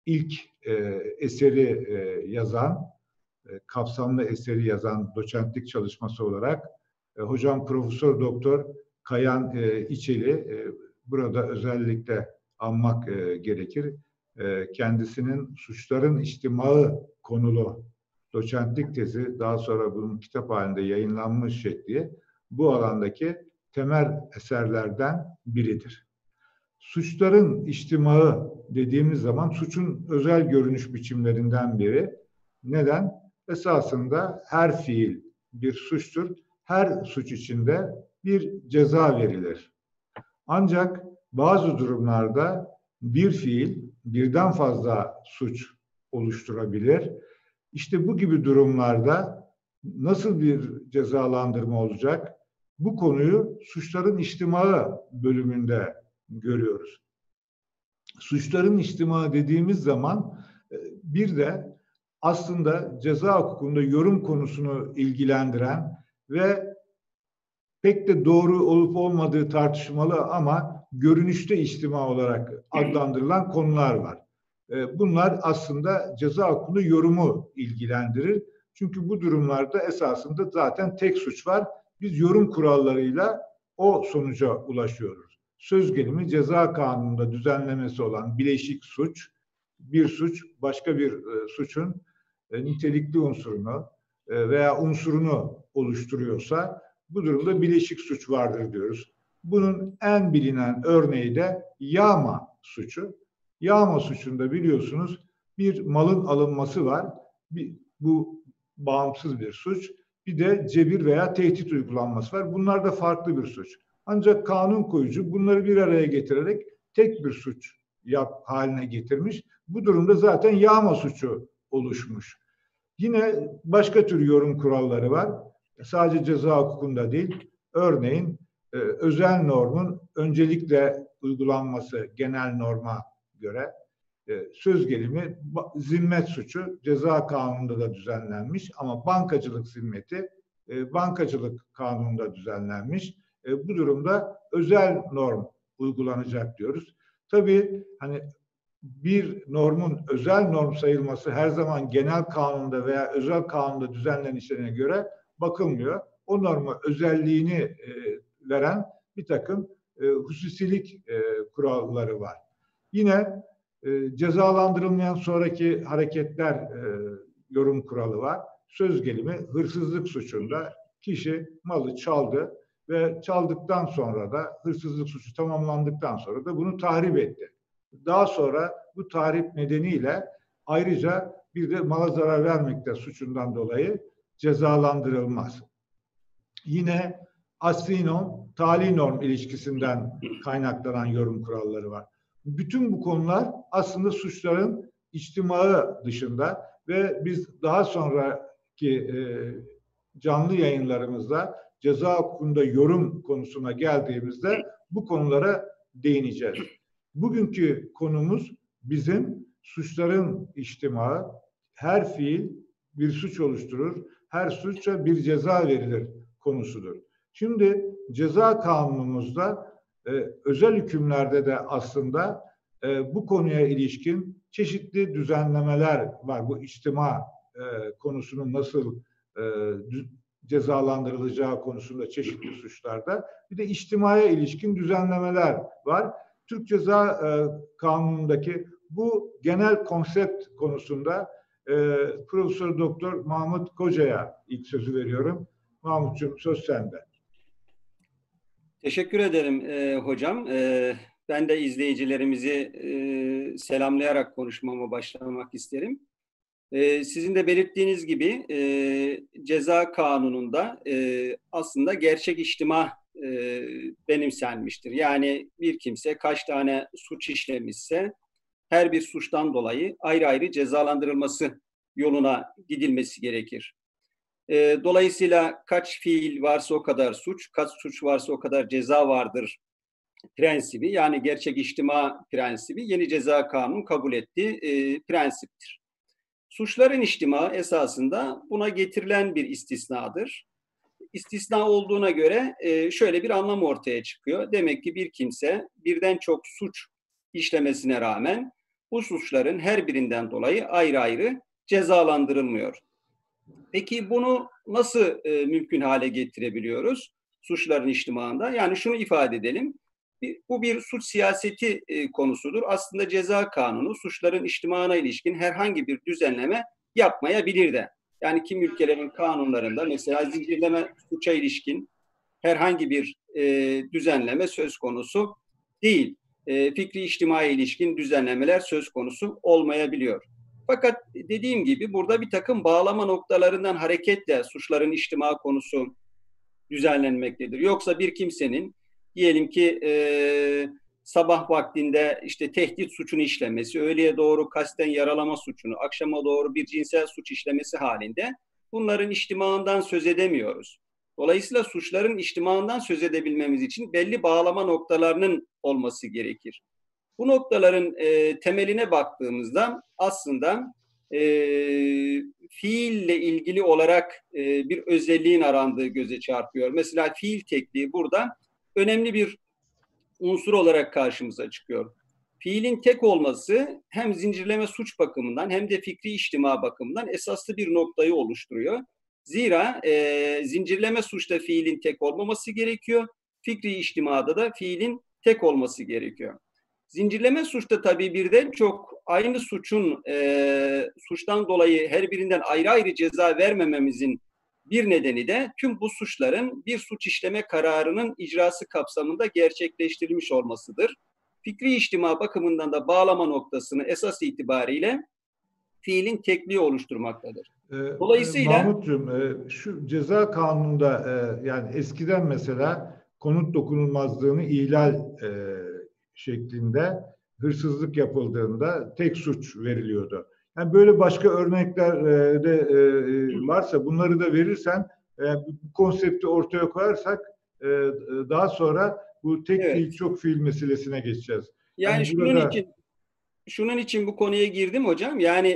ilk eseri yazan, kapsamlı eseri yazan doçentlik çalışması olarak hocam Profesör Doktor Kayan İçeli burada özellikle anmak gerekir. Kendisinin suçların içtimaı konulu doçentlik tezi, daha sonra bunun kitap halinde yayınlanmış şekli bu alandaki temel eserlerden biridir. Suçların içtimaı dediğimiz zaman suçun özel görünüş biçimlerinden biri. Neden? Esasında her fiil bir suçtur. Her suç içinde bir ceza verilir. Ancak bazı durumlarda bir fiil birden fazla suç oluşturabilir. İşte bu gibi durumlarda nasıl bir cezalandırma olacak? Bu konuyu suçların içtimaı bölümünde görüyoruz. Suçların içtimaı dediğimiz zaman bir de aslında ceza hukukunda yorum konusunu ilgilendiren ve pek de doğru olup olmadığı tartışmalı ama görünüşte içtima olarak adlandırılan konular var. Bunlar aslında ceza hukukunda yorumu ilgilendirir. Çünkü bu durumlarda esasında zaten tek suç var. Biz yorum kurallarıyla o sonuca ulaşıyoruz. Söz gelimi ceza kanununda düzenlemesi olan bileşik suç, bir suç başka bir suçun nitelikli unsurunu veya unsurunu oluşturuyorsa bu durumda bileşik suç vardır diyoruz. Bunun en bilinen örneği de yağma suçu. Yağma suçunda biliyorsunuz bir malın alınması var. Bu bağımsız bir suç. Bir de cebir veya tehdit uygulanması var. Bunlar da farklı bir suç. Ancak kanun koyucu bunları bir araya getirerek tek bir suç haline getirmiş. Bu durumda zaten yağma suçu oluşmuş. Yine başka tür yorum kuralları var. Sadece ceza hukukunda değil. Örneğin özel normun öncelikle uygulanması genel norma göre söz gelimi zimmet suçu ceza kanununda da düzenlenmiş ama bankacılık zimmeti bankacılık kanununda düzenlenmiş. Bu durumda özel norm uygulanacak diyoruz. Tabii hani bir normun özel norm sayılması her zaman genel kanunda veya özel kanunda düzenlenişlerine göre bakılmıyor. O norma özelliğini veren bir takım hususilik kuralları var. Yine cezalandırılmayan sonraki hareketler yorum kuralı var. Söz gelimi hırsızlık suçunda kişi malı çaldı ve çaldıktan sonra da hırsızlık suçu tamamlandıktan sonra da bunu tahrip etti. Daha sonra bu tahrip nedeniyle ayrıca bir de mala zarar vermekte suçundan dolayı cezalandırılmaz. Yine asli norm, tali norm ilişkisinden kaynaklanan yorum kuralları var. Bütün bu konular aslında suçların içtimaı dışında ve biz daha sonraki canlı yayınlarımızda ceza hukukunda yorum konusuna geldiğimizde bu konulara değineceğiz. Bugünkü konumuz bizim suçların içtimaı, her fiil bir suç oluşturur, her suça bir ceza verilir konusudur. Şimdi ceza kanunumuzda özel hükümlerde de aslında bu konuya ilişkin çeşitli düzenlemeler var. Bu içtima konusunun nasıl cezalandırılacağı konusunda çeşitli suçlarda. Bir de içtimaya ilişkin düzenlemeler var. Türk Ceza Kanunu'ndaki bu genel konsept konusunda Profesör Doktor Mahmut Koca'ya ilk sözü veriyorum. Mahmutcuğum söz sende. Teşekkür ederim hocam. Ben de izleyicilerimizi selamlayarak konuşmama başlamak isterim. Sizin de belirttiğiniz gibi ceza kanununda aslında gerçek içtima benimsenmiştir. Yani bir kimse kaç tane suç işlemişse her bir suçtan dolayı ayrı ayrı cezalandırılması yoluna gidilmesi gerekir. Dolayısıyla kaç fiil varsa o kadar suç, kaç suç varsa o kadar ceza vardır prensibi, yani gerçek içtima prensibi yeni ceza kanunu kabul ettiği prensiptir. Suçların içtima esasında buna getirilen bir istisnadır. İstisna olduğuna göre şöyle bir anlam ortaya çıkıyor. Demek ki bir kimse birden çok suç işlemesine rağmen bu suçların her birinden dolayı ayrı ayrı cezalandırılmıyor. Peki bunu nasıl mümkün hale getirebiliyoruz suçların içtimağında? Yani şunu ifade edelim. Bu bir suç siyaseti konusudur. Aslında ceza kanunu suçların içtimağına ilişkin herhangi bir düzenleme yapmayabilir de. Yani kim ülkelerin kanunlarında mesela zincirleme suça ilişkin herhangi bir düzenleme söz konusu değil. Fikri içtimaya ilişkin düzenlemeler söz konusu olmayabiliyor. Fakat dediğim gibi burada bir takım bağlama noktalarından hareketle suçların içtima konusu düzenlenmektedir. Yoksa bir kimsenin diyelim ki sabah vaktinde işte tehdit suçunu işlemesi, öğleye doğru kasten yaralama suçunu, akşama doğru bir cinsel suç işlemesi halinde bunların içtimağından söz edemiyoruz. Dolayısıyla suçların içtimağından söz edebilmemiz için belli bağlama noktalarının olması gerekir. Bu noktaların temeline baktığımızda aslında e, fiille ilgili olarak bir özelliğin arandığı göze çarpıyor. Mesela fiil tekliği burada önemli bir unsur olarak karşımıza çıkıyor. Fiilin tek olması hem zincirleme suç bakımından hem de fikri içtima bakımından esaslı bir noktayı oluşturuyor. Zira zincirleme suçta fiilin tek olmaması gerekiyor. Fikri içtimada da fiilin tek olması gerekiyor. Zincirleme suçta tabii birden çok aynı suçun suçtan dolayı her birinden ayrı ayrı ceza vermememizin bir nedeni de tüm bu suçların bir suç işleme kararının icrası kapsamında gerçekleştirilmiş olmasıdır. Fikri içtima bakımından da bağlama noktasını esas itibariyle fiilin tekliği oluşturmaktadır. Dolayısıyla Mahmutcuğum, şu ceza kanununda yani eskiden mesela konut dokunulmazlığını ihlal şeklinde hırsızlık yapıldığında tek suç veriliyordu. Yani böyle başka örnekler de varsa bunları da verirsen bu konsepti ortaya koyarsak daha sonra bu tek fiil evet, çok fiil meselesine geçeceğiz. yani Yani burada şunun için bu konuya girdim hocam. Yani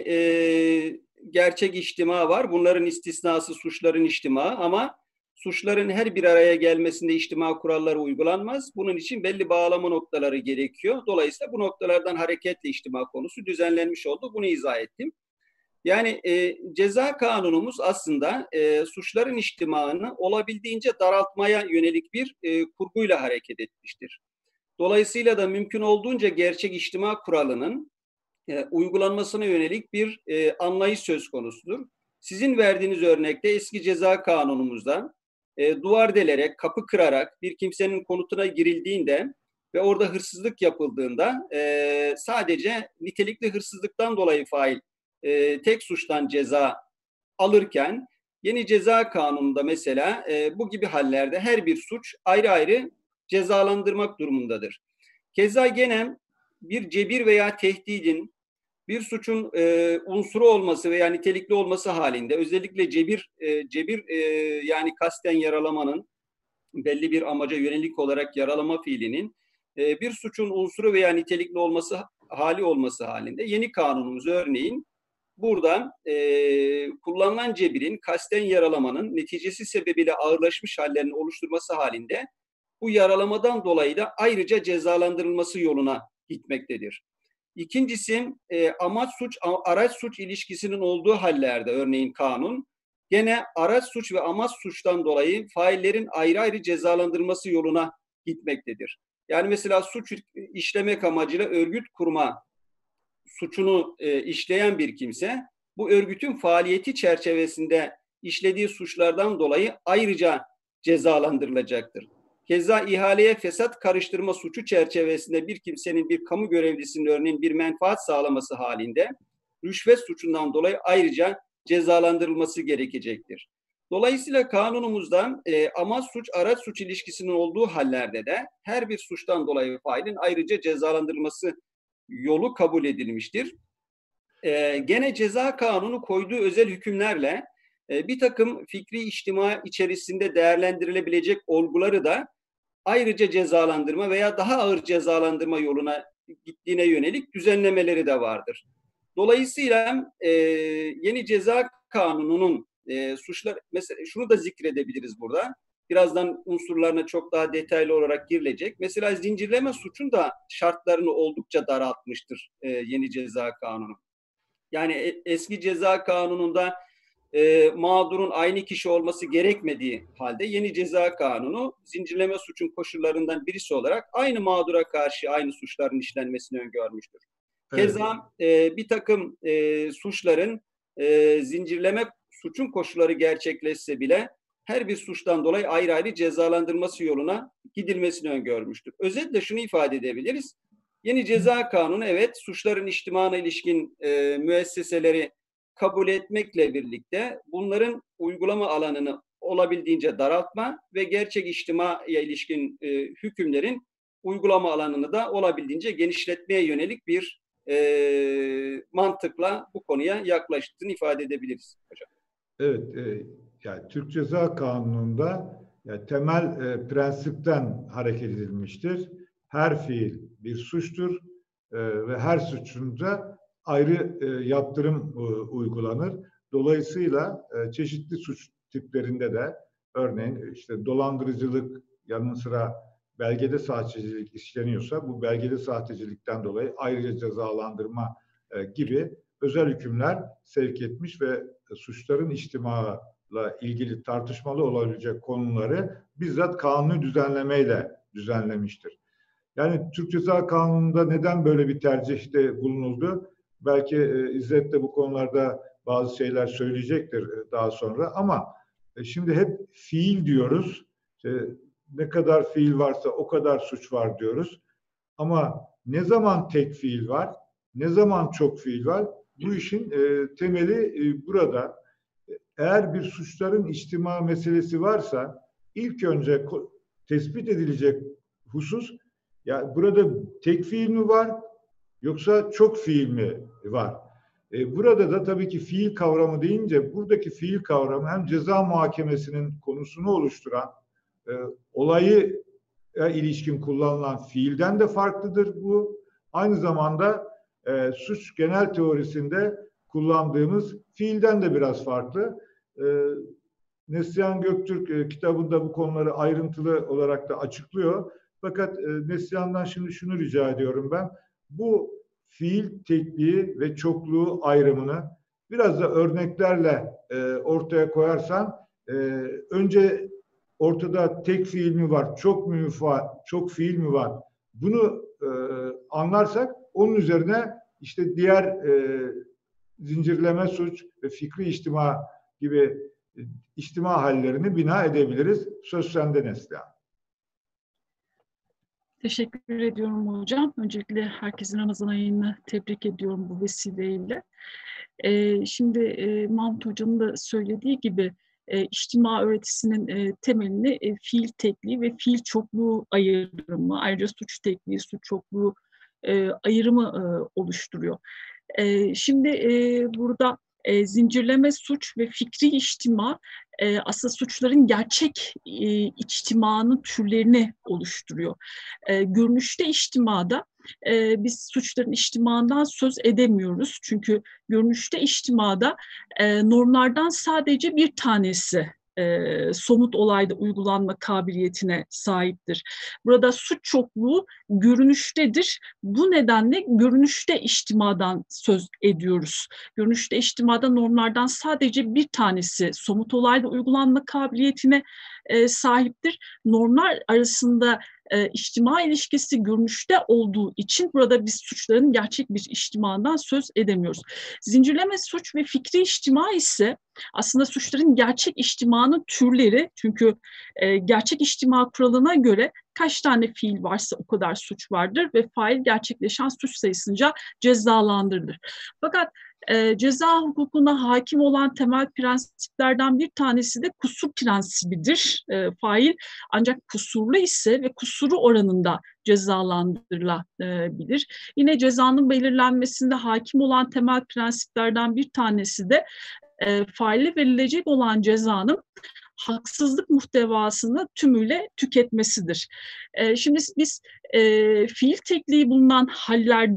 gerçek içtima var. Bunların istisnası suçların içtima ama suçların her bir araya gelmesinde içtima kuralları uygulanmaz. Bunun için belli bağlama noktaları gerekiyor. Dolayısıyla bu noktalardan hareketle içtima konusu düzenlenmiş oldu. Bunu izah ettim. Yani ceza kanunumuz aslında suçların içtimağını olabildiğince daraltmaya yönelik bir kurguyla hareket etmiştir. Dolayısıyla da mümkün olduğunca gerçek içtima kuralının uygulanmasına yönelik bir anlayış söz konusudur. Sizin verdiğiniz örnekte eski ceza kanunumuzda duvar delerek, kapı kırarak bir kimsenin konutuna girildiğinde ve orada hırsızlık yapıldığında sadece nitelikli hırsızlıktan dolayı fail tek suçtan ceza alırken yeni ceza kanununda mesela bu gibi hallerde her bir suç ayrı ayrı cezalandırmak durumundadır. Keza gene bir cebir veya tehdidin bir suçun unsuru olması veya nitelikli olması halinde özellikle cebir yani kasten yaralamanın belli bir amaca yönelik olarak yaralama fiilinin bir suçun unsuru veya nitelikli olması hali olması halinde yeni kanunumuz örneğin burada kullanılan cebirin kasten yaralamanın neticesi sebebiyle ağırlaşmış hallerini oluşturması halinde bu yaralamadan dolayı da ayrıca cezalandırılması yoluna gitmektedir. İkincisi amaç suç araç suç ilişkisinin olduğu hallerde örneğin kanun gene araç suç ve amaç suçtan dolayı faillerin ayrı ayrı cezalandırılması yoluna gitmektedir. Yani mesela suç işlemek amacıyla örgüt kurma suçunu işleyen bir kimse bu örgütün faaliyeti çerçevesinde işlediği suçlardan dolayı ayrıca cezalandırılacaktır. Keza ihaleye fesat karıştırma suçu çerçevesinde bir kimsenin bir kamu görevlisinin örneğin bir menfaat sağlaması halinde rüşvet suçundan dolayı ayrıca cezalandırılması gerekecektir. Dolayısıyla kanunumuzda amaç suç araç suç ilişkisinin olduğu hallerde de her bir suçtan dolayı failin ayrıca cezalandırılması yolu kabul edilmiştir. Gene ceza kanunu koyduğu özel hükümlerle bir takım fikri içtima içerisinde değerlendirilebilecek olguları da ayrıca cezalandırma veya daha ağır cezalandırma yoluna gittiğine yönelik düzenlemeleri de vardır. Dolayısıyla yeni ceza kanununun suçlar mesela şunu da zikredebiliriz burada. Birazdan unsurlarına çok daha detaylı olarak girilecek. Mesela zincirleme suçun da şartlarını oldukça daraltmıştır yeni ceza kanunu. Yani eski ceza kanununda mağdurun aynı kişi olması gerekmediği halde yeni ceza kanunu zincirleme suçun koşullarından birisi olarak aynı mağdura karşı aynı suçların işlenmesini öngörmüştür. Evet. Keza bir takım suçların zincirleme suçun koşulları gerçekleşse bile her bir suçtan dolayı ayrı ayrı cezalandırması yoluna gidilmesini öngörmüştür. Özetle şunu ifade edebiliriz. Yeni ceza kanunu evet suçların içtimana ilişkin müesseseleri kabul etmekle birlikte bunların uygulama alanını olabildiğince daraltma ve gerçek içtimaya ilişkin hükümlerin uygulama alanını da olabildiğince genişletmeye yönelik bir mantıkla bu konuya yaklaştığını ifade edebiliriz hocam. Evet, yani Türk Ceza Kanunu'nda yani temel prensipten hareket edilmiştir. Her fiil bir suçtur ve her suçunda ayrı yaptırım uygulanır. Dolayısıyla çeşitli suç tiplerinde de örneğin işte dolandırıcılık yanı sıra belgede sahtecilik işleniyorsa bu belgede sahtecilikten dolayı ayrıca cezalandırma gibi özel hükümler sevk etmiş ve suçların içtimaiyle ilgili tartışmalı olabilecek konuları bizzat kanuni düzenlemeyle düzenlemiştir. Yani Türk Ceza Kanunu'nda neden böyle bir tercihte bulunuldu? Belki İzzet de bu konularda bazı şeyler söyleyecektir daha sonra ama şimdi hep fiil diyoruz. Ne kadar fiil varsa o kadar suç var diyoruz. Ama ne zaman tek fiil var, ne zaman çok fiil var? Bu işin temeli burada. Eğer bir suçların içtima meselesi varsa ilk önce tespit edilecek husus ya burada tek fiil mi var yoksa çok fiil mi var? Burada da tabii ki fiil kavramı deyince buradaki fiil kavramı hem ceza muhakemesinin konusunu oluşturan olayı ilişkin kullanılan fiilden de farklıdır bu. Aynı zamanda suç genel teorisinde kullandığımız fiilden de biraz farklı. Neslihan Göktürk kitabında bu konuları ayrıntılı olarak da açıklıyor. Fakat Neslihan'dan şimdi şunu rica ediyorum ben. Bu fiil tekliği ve çokluğu ayrımını biraz da örneklerle ortaya koyarsan önce ortada tek fiil mi var, çok fiil mi var? Bunu anlarsak onun üzerine işte diğer zincirleme suç ve fikri içtima gibi içtima hallerini bina edebiliriz. Söz sende Neslihan. Teşekkür ediyorum hocam. Öncelikle herkesin Ramazan ayını tebrik ediyorum bu vesileyle. Şimdi Mahmut Hoca'nın da söylediği gibi içtima öğretisinin temelini fiil tekliği ve fiil çokluğu ayrımı, ayrıca suç tekliği, suç çokluğu ayrımı oluşturuyor. Şimdi burada zincirleme suç ve fikri içtima aslında suçların gerçek içtimanın türlerini oluşturuyor. Görünüşte içtimada biz suçların içtimandan söz edemiyoruz. Çünkü görünüşte içtimada normlardan sadece bir tanesi somut olayda uygulanma kabiliyetine sahiptir. Burada suç çokluğu görünüştedir. Bu nedenle görünüşte içtimadan söz ediyoruz. Görünüşte içtimada normlardan sadece bir tanesi somut olayda uygulanma kabiliyetine sahiptir. Normlar arasında içtima ilişkisi görünüşte olduğu için burada biz suçların gerçek bir içtimadan söz edemiyoruz. Zincirleme suç ve fikri içtima ise aslında suçların gerçek içtimanın türleri, çünkü gerçek içtima kuralına göre kaç tane fiil varsa o kadar suç vardır ve fail gerçekleşen suç sayısınca cezalandırılır. Fakat ceza hukukuna hakim olan temel prensiplerden bir tanesi de kusur prensibidir. Fail ancak kusurlu ise ve kusuru oranında cezalandırılabilir. Yine cezanın belirlenmesinde hakim olan temel prensiplerden bir tanesi de faile verilecek olan cezanın haksızlık muhtevasını tümüyle tüketmesidir. Şimdi biz fiil tekliği bulunan hallerde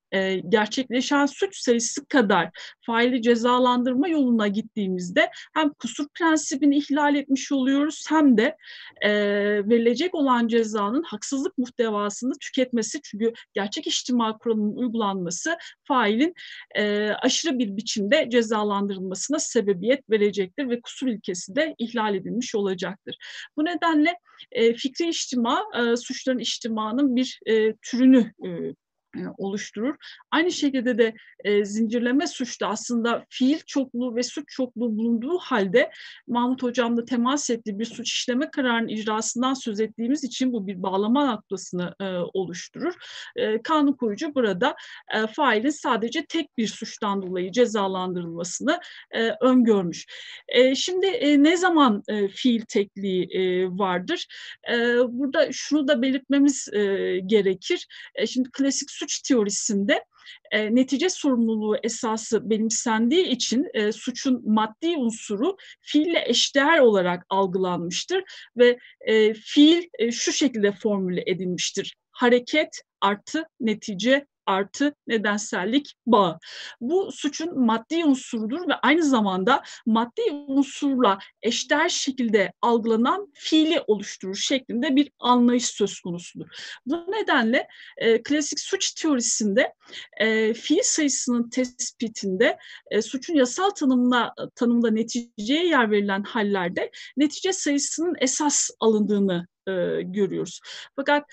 gerçekleşen suç sayısı kadar faili cezalandırma yoluna gittiğimizde hem kusur prensibini ihlal etmiş oluyoruz hem de verilecek olan cezanın haksızlık muhtevasını tüketmesi, çünkü gerçek içtima kuralının uygulanması failin aşırı bir biçimde cezalandırılmasına sebebiyet verecektir ve kusur ilkesi de ihlal edilmiş olacaktır. Bu nedenle fikri içtima, suçların içtimanın bir türünü oluşturur. Aynı şekilde de zincirleme suçta aslında fiil çokluğu ve suç çokluğu bulunduğu halde Mahmut Hocam'la temas ettiği bir suç işleme kararının icrasından söz ettiğimiz için bu bir bağlama noktasını oluşturur. Kanun koyucu burada failin sadece tek bir suçtan dolayı cezalandırılmasını öngörmüş. Şimdi ne zaman fiil tekliği vardır? Burada şunu da belirtmemiz gerekir. Şimdi klasik suç teorisinde netice sorumluluğu esası benimsendiği için suçun maddi unsuru fiille eşdeğer olarak algılanmıştır ve fiil şu şekilde formüle edilmiştir: hareket artı netice artı nedensellik bağı. Bu suçun maddi unsurudur ve aynı zamanda maddi unsurla eşdeğer şekilde algılanan fiili oluşturur şeklinde bir anlayış söz konusudur. Bu nedenle klasik suç teorisinde fiil sayısının tespitinde suçun yasal tanımda neticeye yer verilen hallerde netice sayısının esas alındığını görüyoruz. Fakat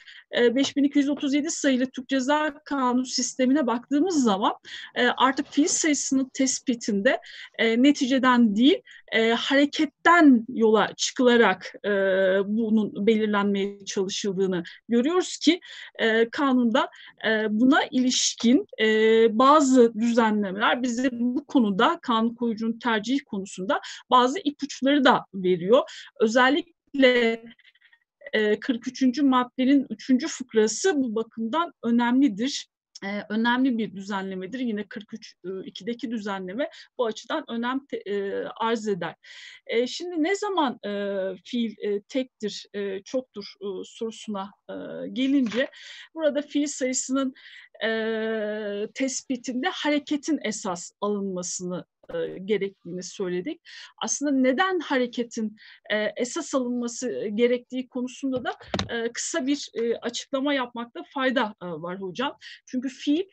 5237 sayılı Türk Ceza Kanunu sistemine baktığımız zaman artık fiil sayısının tespitinde neticeden değil hareketten yola çıkılarak bunun belirlenmeye çalışıldığını görüyoruz ki kanunda buna ilişkin bazı düzenlemeler bize bu konuda kanun koyucunun tercih konusunda bazı ipuçları da veriyor. Özellikle 43. maddenin 3. fıkrası bu bakımdan önemlidir. Önemli bir düzenlemedir. Yine 43.2'deki düzenleme bu açıdan önem arz eder. Şimdi ne zaman fiil tektir, çoktur sorusuna gelince burada fiil sayısının tespitinde hareketin esas alınmasını gerektiğini söyledik. Aslında neden hareketin esas alınması gerektiği konusunda da kısa bir açıklama yapmakta fayda var hocam. Çünkü fiil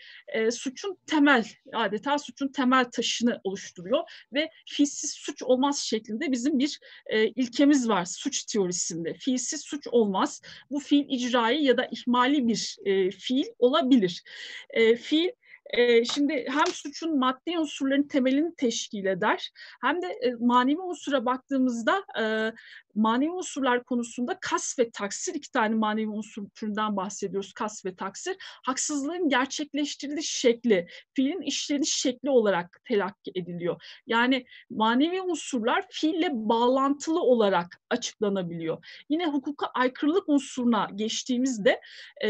adeta suçun temel taşını oluşturuyor ve fiilsiz suç olmaz şeklinde bizim bir ilkemiz var suç teorisinde. Fiilsiz suç olmaz. Bu fiil icrai ya da ihmali bir fiil olabilir. Fiil şimdi hem suçun maddi unsurların temelini teşkil eder hem de manevi unsura baktığımızda manevi unsurlar konusunda kas ve taksir, iki tane manevi unsur türünden bahsediyoruz, kas ve taksir. Haksızlığın gerçekleştiriliş şekli, fiilin işleniş şekli olarak telakki ediliyor. Yani manevi unsurlar fiille bağlantılı olarak açıklanabiliyor. Yine hukuka aykırılık unsuruna geçtiğimizde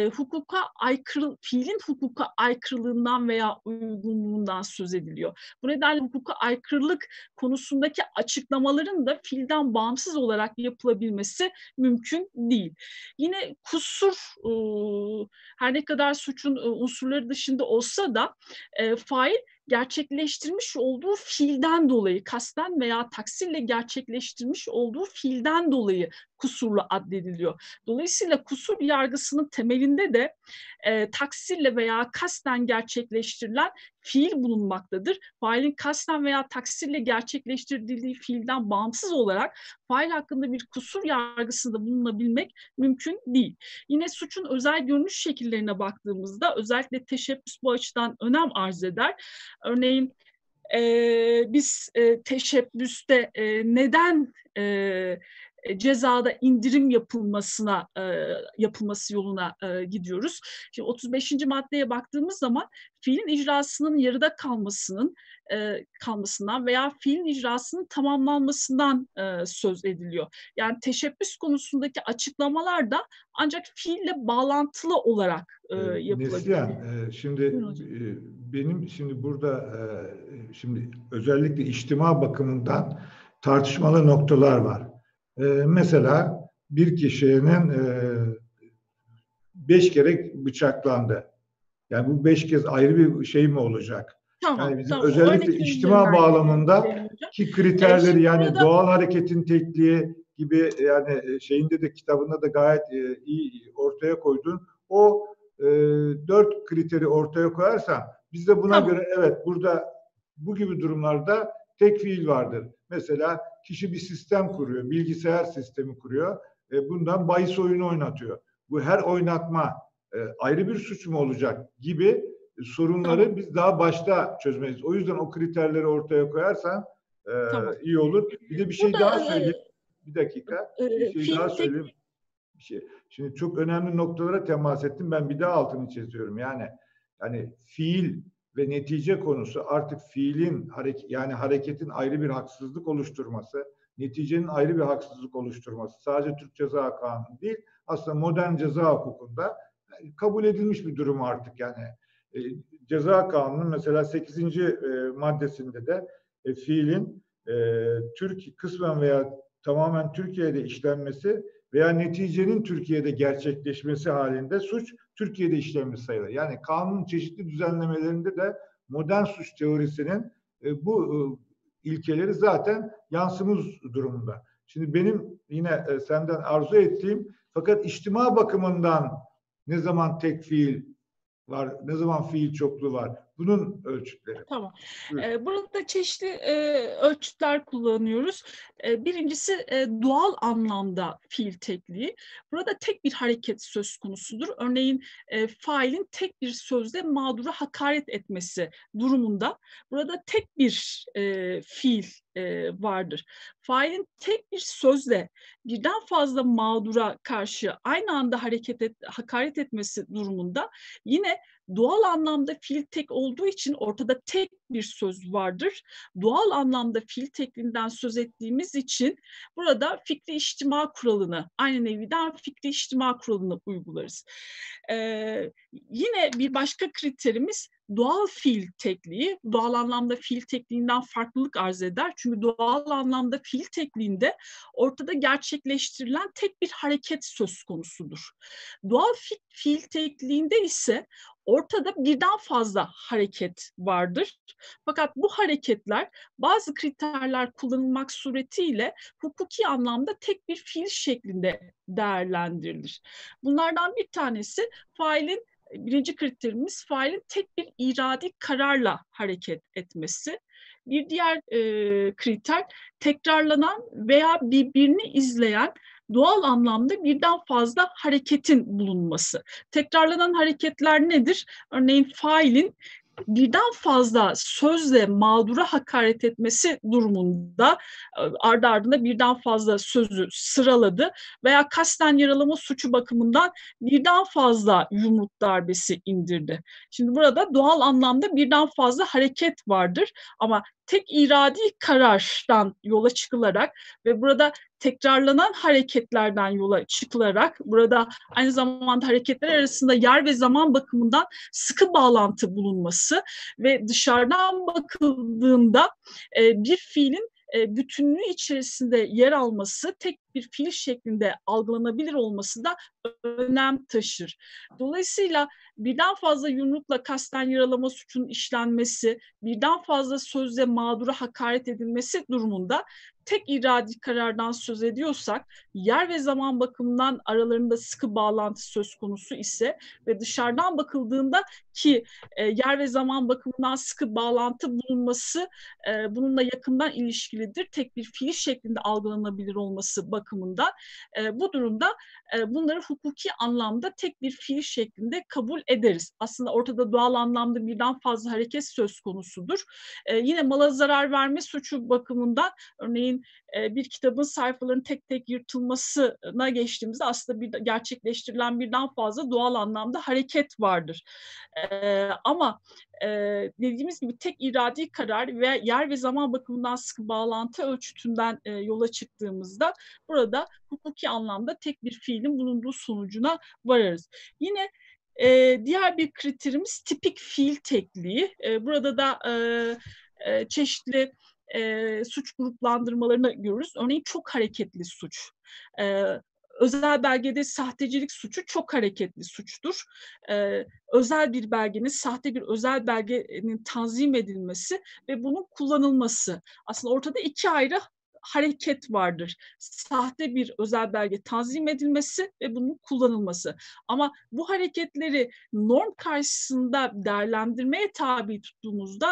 fiilin hukuka aykırılığından veya uygunluğundan söz ediliyor. Bu nedenle hukuka aykırılık konusundaki açıklamaların da fiilden bağımsız olarak yapılabilmesi mümkün değil. Yine kusur her ne kadar suçun unsurları dışında olsa da fail gerçekleştirmiş olduğu fiilden dolayı, kasten veya taksirle gerçekleştirmiş olduğu fiilden dolayı kusurlu addediliyor. Dolayısıyla kusur yargısının temelinde de taksirle veya kasten gerçekleştirilen fiil bulunmaktadır. Failin kasten veya taksirle gerçekleştirildiği fiilden bağımsız olarak fail hakkında bir kusur yargısında bulunabilmek mümkün değil. Yine suçun özel görünüş şekillerine baktığımızda özellikle teşebbüs bu açıdan önem arz eder. Örneğin biz teşebbüste neden cezada indirim yapılması yoluna gidiyoruz. Şimdi 35. maddeye baktığımız zaman fiilin icrasının yarıda kalmasından veya fiilin icrasının tamamlanmasından söz ediliyor. Yani teşebbüs konusundaki açıklamalar da ancak fiille bağlantılı olarak yapılabiliyor. Neslihan, şimdi benim burada şimdi özellikle içtima bakımından tartışmalı noktalar var. Mesela bir kişinin 5 kere bıçaklandı. Yani bu 5 kez ayrı bir şey mi olacak? Tamam, Yani bizim tamam. O özellikle örnekler içtima üzerinden bağlamında gidelim hocam. ki kriterleri, Şimdi yani burada doğal hareketin tekliği gibi, yani şeyinde de, kitabında da gayet iyi ortaya koydun. O 4 kriteri ortaya koyarsan biz de buna tamam, göre, evet, burada bu gibi durumlarda tek fiil vardır. Mesela kişi bir sistem kuruyor, bilgisayar sistemi kuruyor. Bundan bahis oyunu oynatıyor. Bu her oynatma ayrı bir suç mu olacak gibi sorunları tamam, biz daha başta çözmeliyiz. O yüzden o kriterleri ortaya koyarsan tamam. iyi olur. Bir de bir şey daha Burada söyleyeyim. Bir dakika. Bir şey daha fiil tek söyleyeyim. Bir şey. Şimdi çok önemli noktalara temas ettim. Ben bir daha altını çiziyorum. Yani fiil ve netice konusu artık fiilin yani hareketin ayrı bir haksızlık oluşturması, neticenin ayrı bir haksızlık oluşturması. Sadece Türk Ceza Kanunu değil, aslında modern ceza hukukunda kabul edilmiş bir durum artık yani. E, Ceza Kanunu'nun mesela 8. Maddesinde de fiilin kısmen veya tamamen Türkiye'de işlenmesi veya neticenin Türkiye'de gerçekleşmesi halinde suç Türkiye'de işlenmiş sayılır. Yani kanunun çeşitli düzenlemelerinde de modern suç teorisinin bu ilkeleri zaten yansımış durumunda. Şimdi benim yine senden arzu ettiğim, fakat içtima bakımından ne zaman tek fiil var, ne zaman fiil çokluğu var? Bunun ölçütleri. Tamam. Buyurun. Burada çeşitli ölçütler kullanıyoruz. Birincisi doğal anlamda fiil tekliği. Burada tek bir hareket söz konusudur. Örneğin failin tek bir sözle mağdura hakaret etmesi durumunda burada tek bir fiil vardır. Failin tek bir sözle birden fazla mağdura karşı aynı anda hakaret etmesi durumunda yine doğal anlamda fiil tek olduğu için ortada tek bir söz vardır. Doğal anlamda fiil tekliğinden söz ettiğimiz için burada fikri içtima kuralını, aynı neviden fikri içtima kuralını uygularız. Yine bir başka kriterimiz doğal fiil tekliği. Doğal anlamda fiil tekliğinden farklılık arz eder. Çünkü doğal anlamda fiil tekliğinde ortada gerçekleştirilen tek bir hareket söz konusudur. Doğal fiil tekliğinde ise ortada birden fazla hareket vardır. Fakat bu hareketler bazı kriterler kullanılmak suretiyle hukuki anlamda tek bir fiil şeklinde değerlendirilir. Bunlardan bir tanesi birinci kriterimiz failin tek bir iradi kararla hareket etmesi. Bir diğer kriter tekrarlanan veya birbirini izleyen doğal anlamda birden fazla hareketin bulunması. Tekrarlanan hareketler nedir? Örneğin failin birden fazla sözle mağdura hakaret etmesi durumunda ardı ardına birden fazla sözü sıraladı veya kasten yaralama suçu bakımından birden fazla yumruk darbesi indirdi. Şimdi burada doğal anlamda birden fazla hareket vardır ama tek iradi karardan yola çıkılarak ve burada tekrarlanan hareketlerden yola çıkılarak burada aynı zamanda hareketler arasında yer ve zaman bakımından sıkı bağlantı bulunması ve dışarıdan bakıldığında bir fiilin bütünlüğü içerisinde yer alması, tek bir fiil şeklinde algılanabilir olması da önem taşır. Dolayısıyla birden fazla yumrukla kasten yaralama suçunun işlenmesi, birden fazla sözle mağdura hakaret edilmesi durumunda tek iradi karardan söz ediyorsak, yer ve zaman bakımından aralarında sıkı bağlantı söz konusu ise ve dışarıdan bakıldığında ki yer ve zaman bakımından sıkı bağlantı bulunması bununla yakından ilişkilidir. Tek bir fiil şeklinde algılanabilir olması bakımından bu durumda bunları hukuki anlamda tek bir fiil şeklinde kabul ederiz. Aslında ortada doğal anlamda birden fazla hareket söz konusudur. Yine mala zarar verme suçu bakımından örneğin bir kitabın sayfalarının tek tek yırtılmasına geçtiğimizde aslında gerçekleştirilen birden fazla doğal anlamda hareket vardır. Ama dediğimiz gibi tek iradi karar ve yer ve zaman bakımından sıkı bağlantı ölçütünden yola çıktığımızda burada hukuki anlamda tek bir fiilin bulunduğu sonucuna vararız. Yine diğer bir kriterimiz tipik fiil tekliği. Burada da çeşitli suç gruplandırmalarını görürüz. Örneğin çok hareketli suç. özel belgede sahtecilik suçu çok hareketli suçtur. Özel bir belgenin, sahte bir özel belgenin tanzim edilmesi ve bunun kullanılması. Aslında ortada iki ayrı hareket vardır. Sahte bir özel belge tanzim edilmesi ve bunun kullanılması. Ama bu hareketleri norm karşısında değerlendirmeye tabi tuttuğumuzda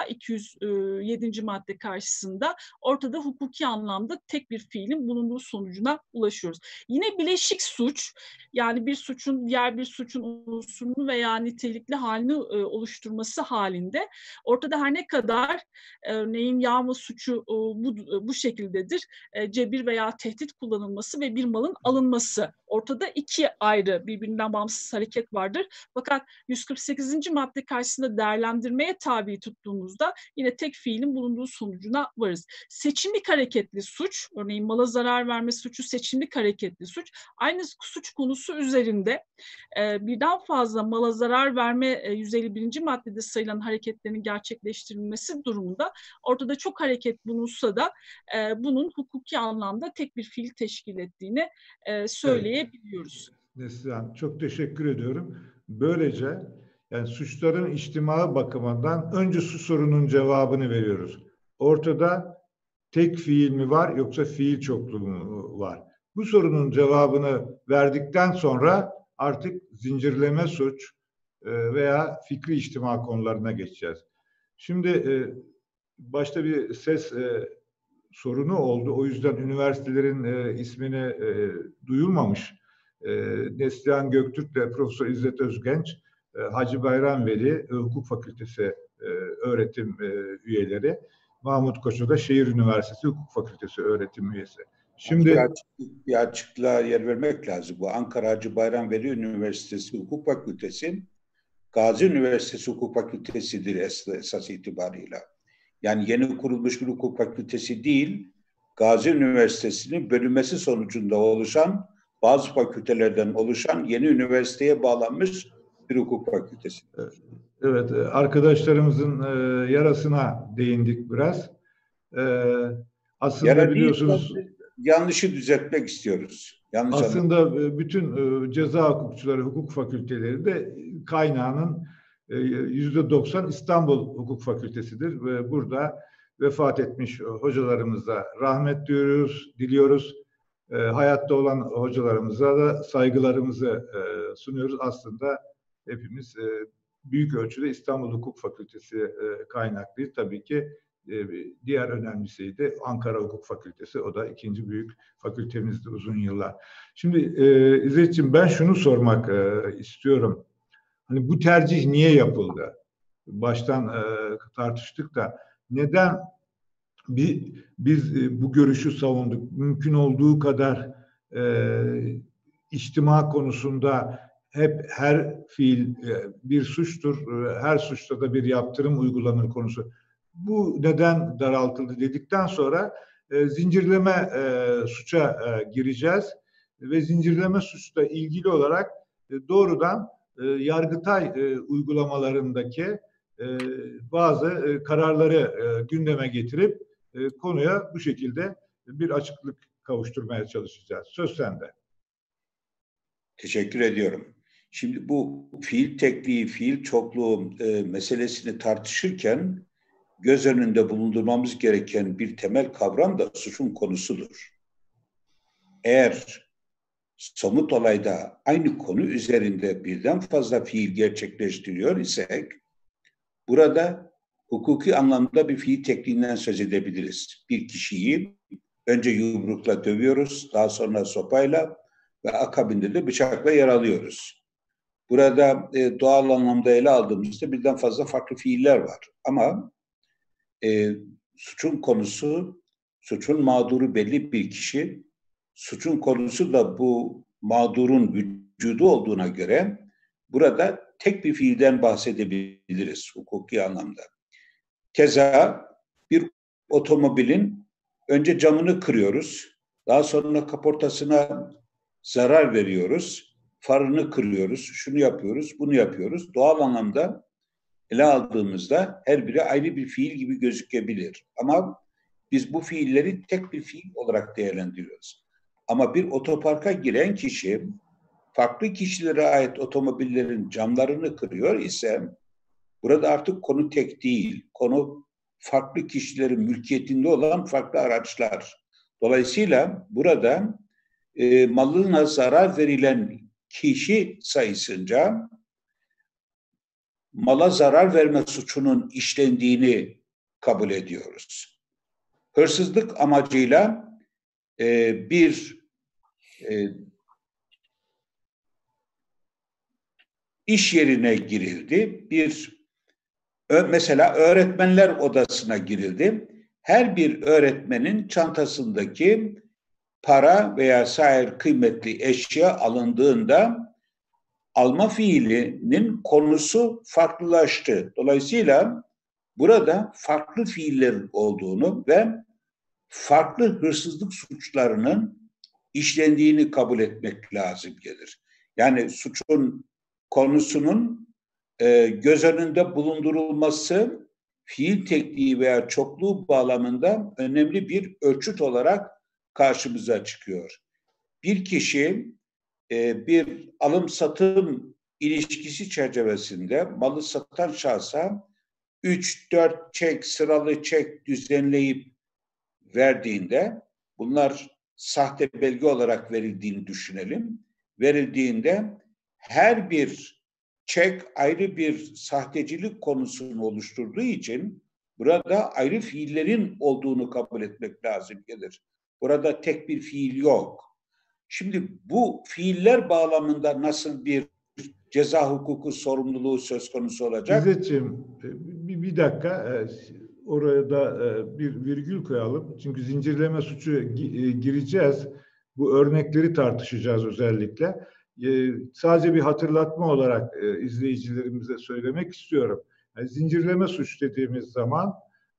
207. madde karşısında ortada hukuki anlamda tek bir fiilin bulunduğu sonucuna ulaşıyoruz. Yine bileşik suç, yani bir suçun diğer bir suçun unsurunu veya nitelikli halini oluşturması halinde ortada her ne kadar örneğin yağma suçu bu şekildedir. Cebir veya tehdit kullanılması ve bir malın alınması. Ortada iki ayrı birbirinden bağımsız hareket vardır. Fakat 148. madde karşısında değerlendirmeye tabi tuttuğumuzda yine tek fiilin bulunduğu sonucuna varız. Seçimlik hareketli suç, örneğin mala zarar verme suçu seçimlik hareketli suç. Aynı suç konusu üzerinde birden fazla mala zarar verme 151. maddede sayılan hareketlerin gerçekleştirilmesi durumunda ortada çok hareket bulunsa da bunun hukuki anlamda tek bir fiil teşkil ettiğini söyleyebiliyoruz. Neslihan, çok teşekkür ediyorum. Böylece yani suçların içtimai bakımından önce su sorunun cevabını veriyoruz. Ortada tek fiil mi var yoksa fiil çokluğu mu var? Bu sorunun cevabını verdikten sonra artık zincirleme suç veya fikri içtima konularına geçeceğiz. Şimdi başta bir ses sorunu oldu. O yüzden üniversitelerin ismini duyulmamış. Neslihan Göktürk ve Profesör İzzet Özgenç, Hacı Bayram Veli Hukuk Fakültesi öğretim üyeleri, Mahmut Koçu da Şehir Üniversitesi Hukuk Fakültesi öğretim üyesi. Şimdi bir açıklığa yer vermek lazım. Bu Ankara Hacı Bayram Veli Üniversitesi Hukuk Fakültesi, Gazi Üniversitesi Hukuk Fakültesi'dir esas itibarıyla. Yani yeni kurulmuş bir hukuk fakültesi değil, Gazi Üniversitesi'nin bölünmesi sonucunda oluşan, bazı fakültelerden oluşan yeni üniversiteye bağlanmış bir hukuk fakültesi. Evet, arkadaşlarımızın yarasına değindik biraz. Aslında Yara biliyorsunuz... Yanlışı düzeltmek istiyoruz. Aslında bütün ceza hukukçuları, hukuk fakülteleri de kaynağının %90 İstanbul Hukuk Fakültesi'dir ve burada vefat etmiş hocalarımıza rahmet diliyoruz. Hayatta olan hocalarımıza da saygılarımızı sunuyoruz. Aslında hepimiz büyük ölçüde İstanbul Hukuk Fakültesi kaynaklıyız. Tabii ki diğer önemlisiydi Ankara Hukuk Fakültesi. O da ikinci büyük fakültemizdi uzun yıllar. Şimdi İzzetciğim, ben şunu sormak istiyorum. Hani bu tercih niye yapıldı? Baştan tartıştık da neden biz bu görüşü savunduk? Mümkün olduğu kadar içtima konusunda hep her fiil bir suçtur, her suçta da bir yaptırım uygulanır konusu. Bu neden daraltıldı dedikten sonra zincirleme suça gireceğiz ve zincirleme suçla ilgili olarak doğrudan Yargıtay uygulamalarındaki bazı kararları gündeme getirip konuya bu şekilde bir açıklık kavuşturmaya çalışacağız. Söz sende. Teşekkür ediyorum. Şimdi bu fiil tekliği, fiil çokluğu meselesini tartışırken göz önünde bulundurmamız gereken bir temel kavram da suçun konusudur. Eğer somut olayda aynı konu üzerinde birden fazla fiil gerçekleştiriyor isek, burada hukuki anlamda bir fiil tekliğinden söz edebiliriz. Bir kişiyi önce yumrukla dövüyoruz, daha sonra sopayla ve akabinde de bıçakla yaralıyoruz. Burada doğal anlamda ele aldığımızda birden fazla farklı fiiller var. Ama suçun konusu, suçun mağduru belli bir kişi, suçun konusu da bu mağdurun vücudu olduğuna göre burada tek bir fiilden bahsedebiliriz hukuki anlamda. Keza bir otomobilin önce camını kırıyoruz, daha sonra kaportasına zarar veriyoruz, farını kırıyoruz, şunu yapıyoruz, bunu yapıyoruz. Doğal anlamda ele aldığımızda her biri ayrı bir fiil gibi gözükebilir. Ama biz bu fiilleri tek bir fiil olarak değerlendiriyoruz. Ama bir otoparka giren kişi farklı kişilere ait otomobillerin camlarını kırıyor ise burada artık konu tek değil. Konu farklı kişilerin mülkiyetinde olan farklı araçlar. Dolayısıyla burada malına zarar verilen kişi sayısınca mala zarar verme suçunun işlendiğini kabul ediyoruz. Hırsızlık amacıyla bir iş yerine girildi. Mesela öğretmenler odasına girildi. Her bir öğretmenin çantasındaki para veya sair kıymetli eşya alındığında alma fiilinin konusu farklılaştı. Dolayısıyla burada farklı fiillerin olduğunu ve farklı hırsızlık suçlarının işlendiğini kabul etmek lazım gelir. Yani suçun konusunun göz önünde bulundurulması fiil tekniği veya çokluğu bağlamında önemli bir ölçüt olarak karşımıza çıkıyor. Bir kişi bir alım-satım ilişkisi çerçevesinde malı satan şahsa 3-4 çek, sıralı çek düzenleyip verdiğinde, bunlar sahte belge olarak verildiğini düşünelim. Verildiğinde her bir çek ayrı bir sahtecilik konusunu oluşturduğu için burada ayrı fiillerin olduğunu kabul etmek lazım gelir. Burada tek bir fiil yok. Şimdi bu fiiller bağlamında nasıl bir ceza hukuku sorumluluğu söz konusu olacak? İzzetciğim, bir dakika, orada bir virgül koyalım. Çünkü zincirleme suçu gireceğiz. Bu örnekleri tartışacağız özellikle. Sadece bir hatırlatma olarak izleyicilerimize söylemek istiyorum. Yani zincirleme suç dediğimiz zaman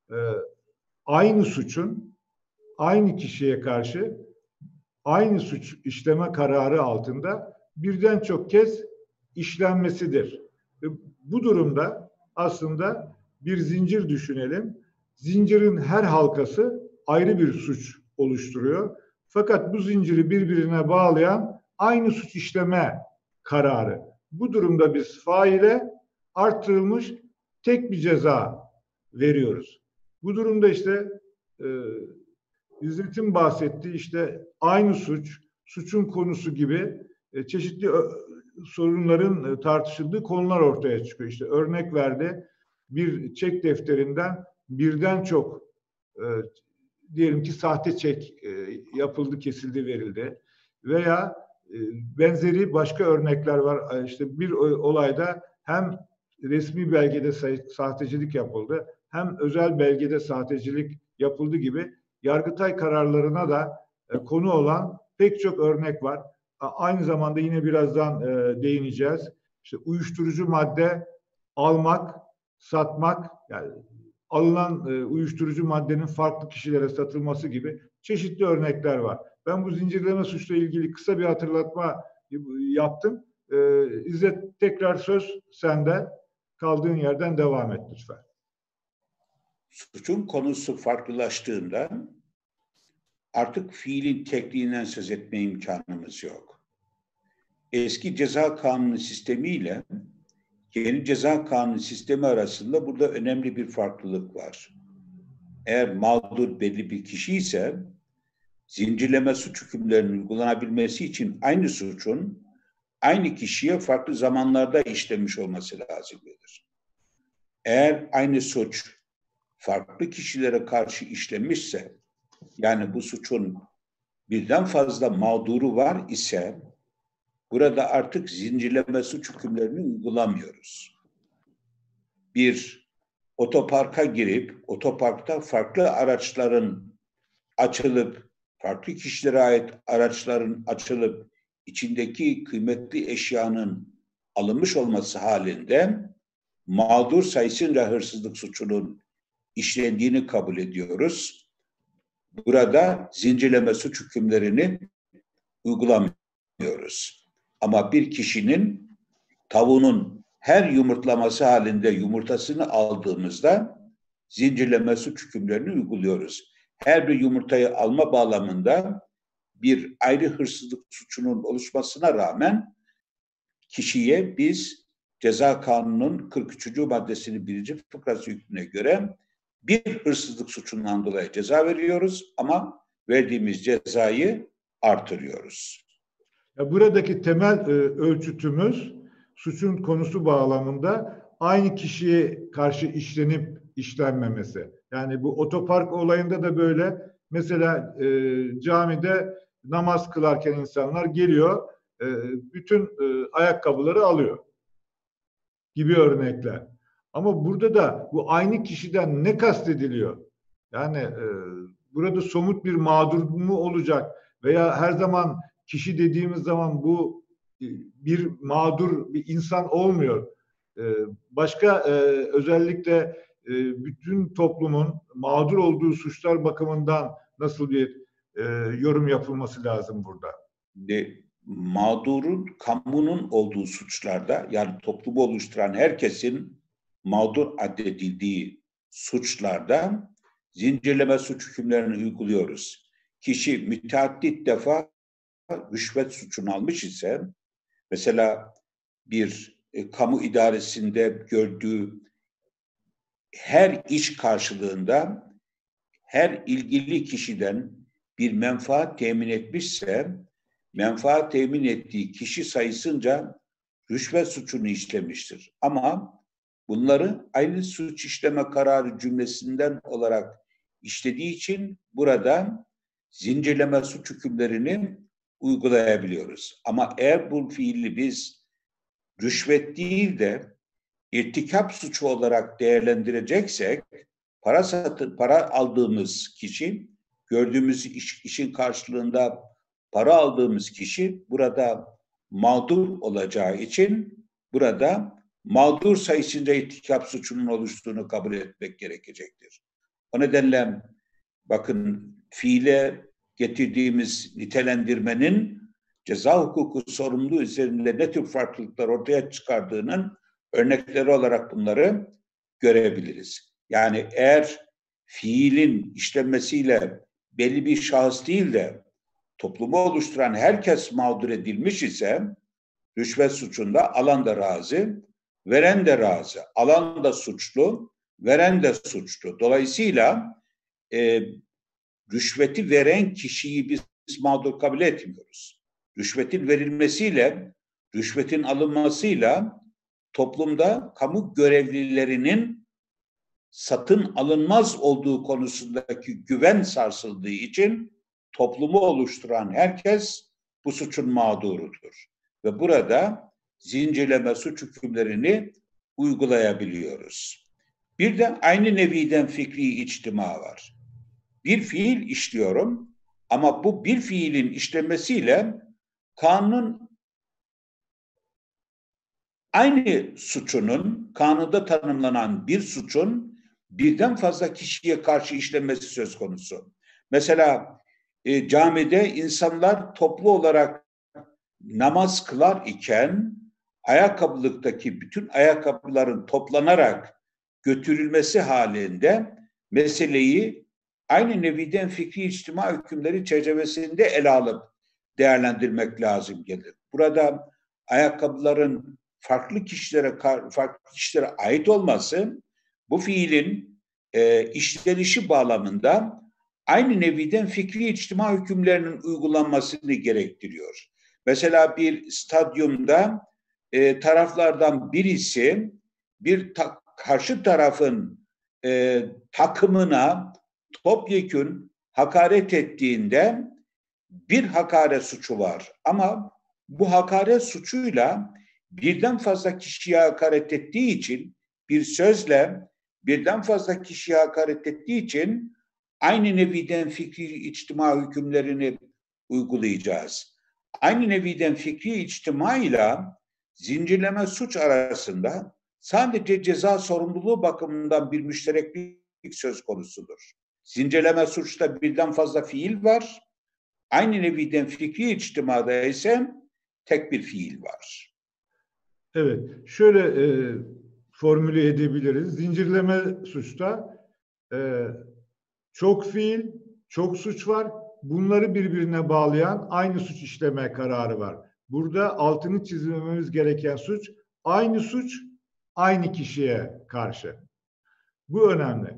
aynı suçun aynı kişiye karşı aynı suç işleme kararı altında birden çok kez işlenmesidir. Bu durumda aslında bir zincir düşünelim. Zincirin her halkası ayrı bir suç oluşturuyor. Fakat bu zinciri birbirine bağlayan aynı suç işleme kararı. Bu durumda biz faile artırılmış tek bir ceza veriyoruz. Bu durumda işte İzzet'in bahsettiği işte aynı suç, suçun konusu gibi çeşitli sorunların tartışıldığı konular ortaya çıkıyor. İşte örnek verdi, bir çek defterinden birden çok diyelim ki sahte çek yapıldı, kesildi, verildi. Veya benzeri başka örnekler var. İşte bir olayda hem resmi belgede sahtecilik yapıldı, hem özel belgede sahtecilik yapıldı gibi Yargıtay kararlarına da konu olan pek çok örnek var. Aynı zamanda yine birazdan değineceğiz. İşte uyuşturucu madde almak, satmak, yani alınan uyuşturucu maddenin farklı kişilere satılması gibi çeşitli örnekler var. Ben bu zincirleme suçla ilgili kısa bir hatırlatma yaptım. İzzet, tekrar söz sende. Kaldığın yerden devam et lütfen. Suçun konusu farklılaştığında artık fiilin tekniğinden söz etme imkanımız yok. Eski ceza kanunu sistemiyle yeni ceza kanunu sistemi arasında burada önemli bir farklılık var. Eğer mağdur belli bir kişi ise zincirleme suç hükümlerinin uygulanabilmesi için aynı suçun aynı kişiye farklı zamanlarda işlenmiş olması lazımdır. Eğer aynı suç farklı kişilere karşı işlenmişse, yani bu suçun birden fazla mağduru var ise burada artık zincirleme suç hükümlerini uygulamıyoruz. Bir otoparka girip otoparkta farklı araçların açılıp, farklı kişilere ait araçların açılıp içindeki kıymetli eşyanın alınmış olması halinde mağdur sayısınca hırsızlık suçunun işlendiğini kabul ediyoruz. Burada zincirleme suç hükümlerini uygulamıyoruz. Ama bir kişinin tavuğunun her yumurtlaması halinde yumurtasını aldığımızda zincirleme suç hükümlerini uyguluyoruz. Her bir yumurtayı alma bağlamında bir ayrı hırsızlık suçunun oluşmasına rağmen kişiye biz Ceza Kanunu'nun 43. maddesinin 1. fıkrası hükmüne göre bir hırsızlık suçundan dolayı ceza veriyoruz ama verdiğimiz cezayı artırıyoruz. Buradaki temel ölçütümüz suçun konusu bağlamında aynı kişiye karşı işlenip işlenmemesi. Yani bu otopark olayında da böyle. Mesela camide namaz kılarken insanlar geliyor, bütün ayakkabıları alıyor gibi örnekler. Ama burada da bu aynı kişiden ne kastediliyor? Yani burada somut bir mağdur mu olacak veya her zaman kişi dediğimiz zaman bu bir mağdur bir insan olmuyor. Başka özellikle bütün toplumun mağdur olduğu suçlar bakımından nasıl bir yorum yapılması lazım burada? Mağdurun, kamunun olduğu suçlarda, yani toplumu oluşturan herkesin mağdur addedildiği suçlarda zincirleme suç hükümlerini uyguluyoruz. Kişi müteaddit defa rüşvet suçunu almış ise, mesela bir kamu idaresinde gördüğü her iş karşılığında her ilgili kişiden bir menfaat temin etmişse, menfaat temin ettiği kişi sayısınca rüşvet suçunu işlemiştir. Ama bunları aynı suç işleme kararı cümlesinden olarak işlediği için burada zincirleme suç hükümlerini uygulayabiliyoruz. Ama eğer bu fiili biz rüşvet değil de irtikap suçu olarak değerlendireceksek, para aldığımız kişi, gördüğümüz işin karşılığında para aldığımız kişi burada mağdur olacağı için burada mağdur sayısında irtikap suçunun oluştuğunu kabul etmek gerekecektir. O nedenle bakın, fiile getirdiğimiz nitelendirmenin ceza hukuku sorumluluğu üzerinde ne tür farklılıklar ortaya çıkardığının örnekleri olarak bunları görebiliriz. Yani eğer fiilin işlenmesiyle belli bir şahıs değil de toplumu oluşturan herkes mağdur edilmiş ise rüşvet suçunda alan da razı, veren de razı. Alan da suçlu, veren de suçlu. Dolayısıyla rüşveti veren kişiyi biz mağdur kabul etmiyoruz. Rüşvetin verilmesiyle, rüşvetin alınmasıyla toplumda kamu görevlilerinin satın alınmaz olduğu konusundaki güven sarsıldığı için toplumu oluşturan herkes bu suçun mağdurudur. Ve burada zincirleme suç hükümlerini uygulayabiliyoruz. Bir de aynı neviden fikri içtima var. Bir fiil işliyorum ama bu bir fiilin işlemesiyle kanunun aynı suçunun, kanunda tanımlanan bir suçun birden fazla kişiye karşı işlenmesi söz konusu. Mesela camide insanlar toplu olarak namaz kılar iken ayakkabılıktaki bütün ayakkabıların toplanarak götürülmesi halinde meseleyi aynı neviden fikri içtima hükümleri çerçevesinde ele alıp değerlendirmek lazım gelir. Burada ayakkabıların farklı kişilere ait olması bu fiilin işlenişi bağlamında aynı neviden fikri içtima hükümlerinin uygulanmasını gerektiriyor. Mesela bir stadyumda taraflardan birisi karşı tarafın takımına topyekün hakaret ettiğinde bir hakaret suçu var. Ama bu hakaret suçuyla birden fazla kişiye hakaret ettiği için, bir sözle birden fazla kişiye hakaret ettiği için aynı neviden fikri içtima hükümlerini uygulayacağız. Aynı neviden fikri içtima ile zincirleme suç arasında sadece ceza sorumluluğu bakımından bir müştereklik söz konusudur. Zincirleme suçta birden fazla fiil var. Aynı neviden fikri içtimada ise tek bir fiil var. Evet, şöyle formüle edebiliriz. Zincirleme suçta çok fiil, çok suç var bunları birbirine bağlayan aynı suç işleme kararı var. Burada altını çizmemiz gereken suç, aynı suç aynı kişiye karşı. Bu önemli.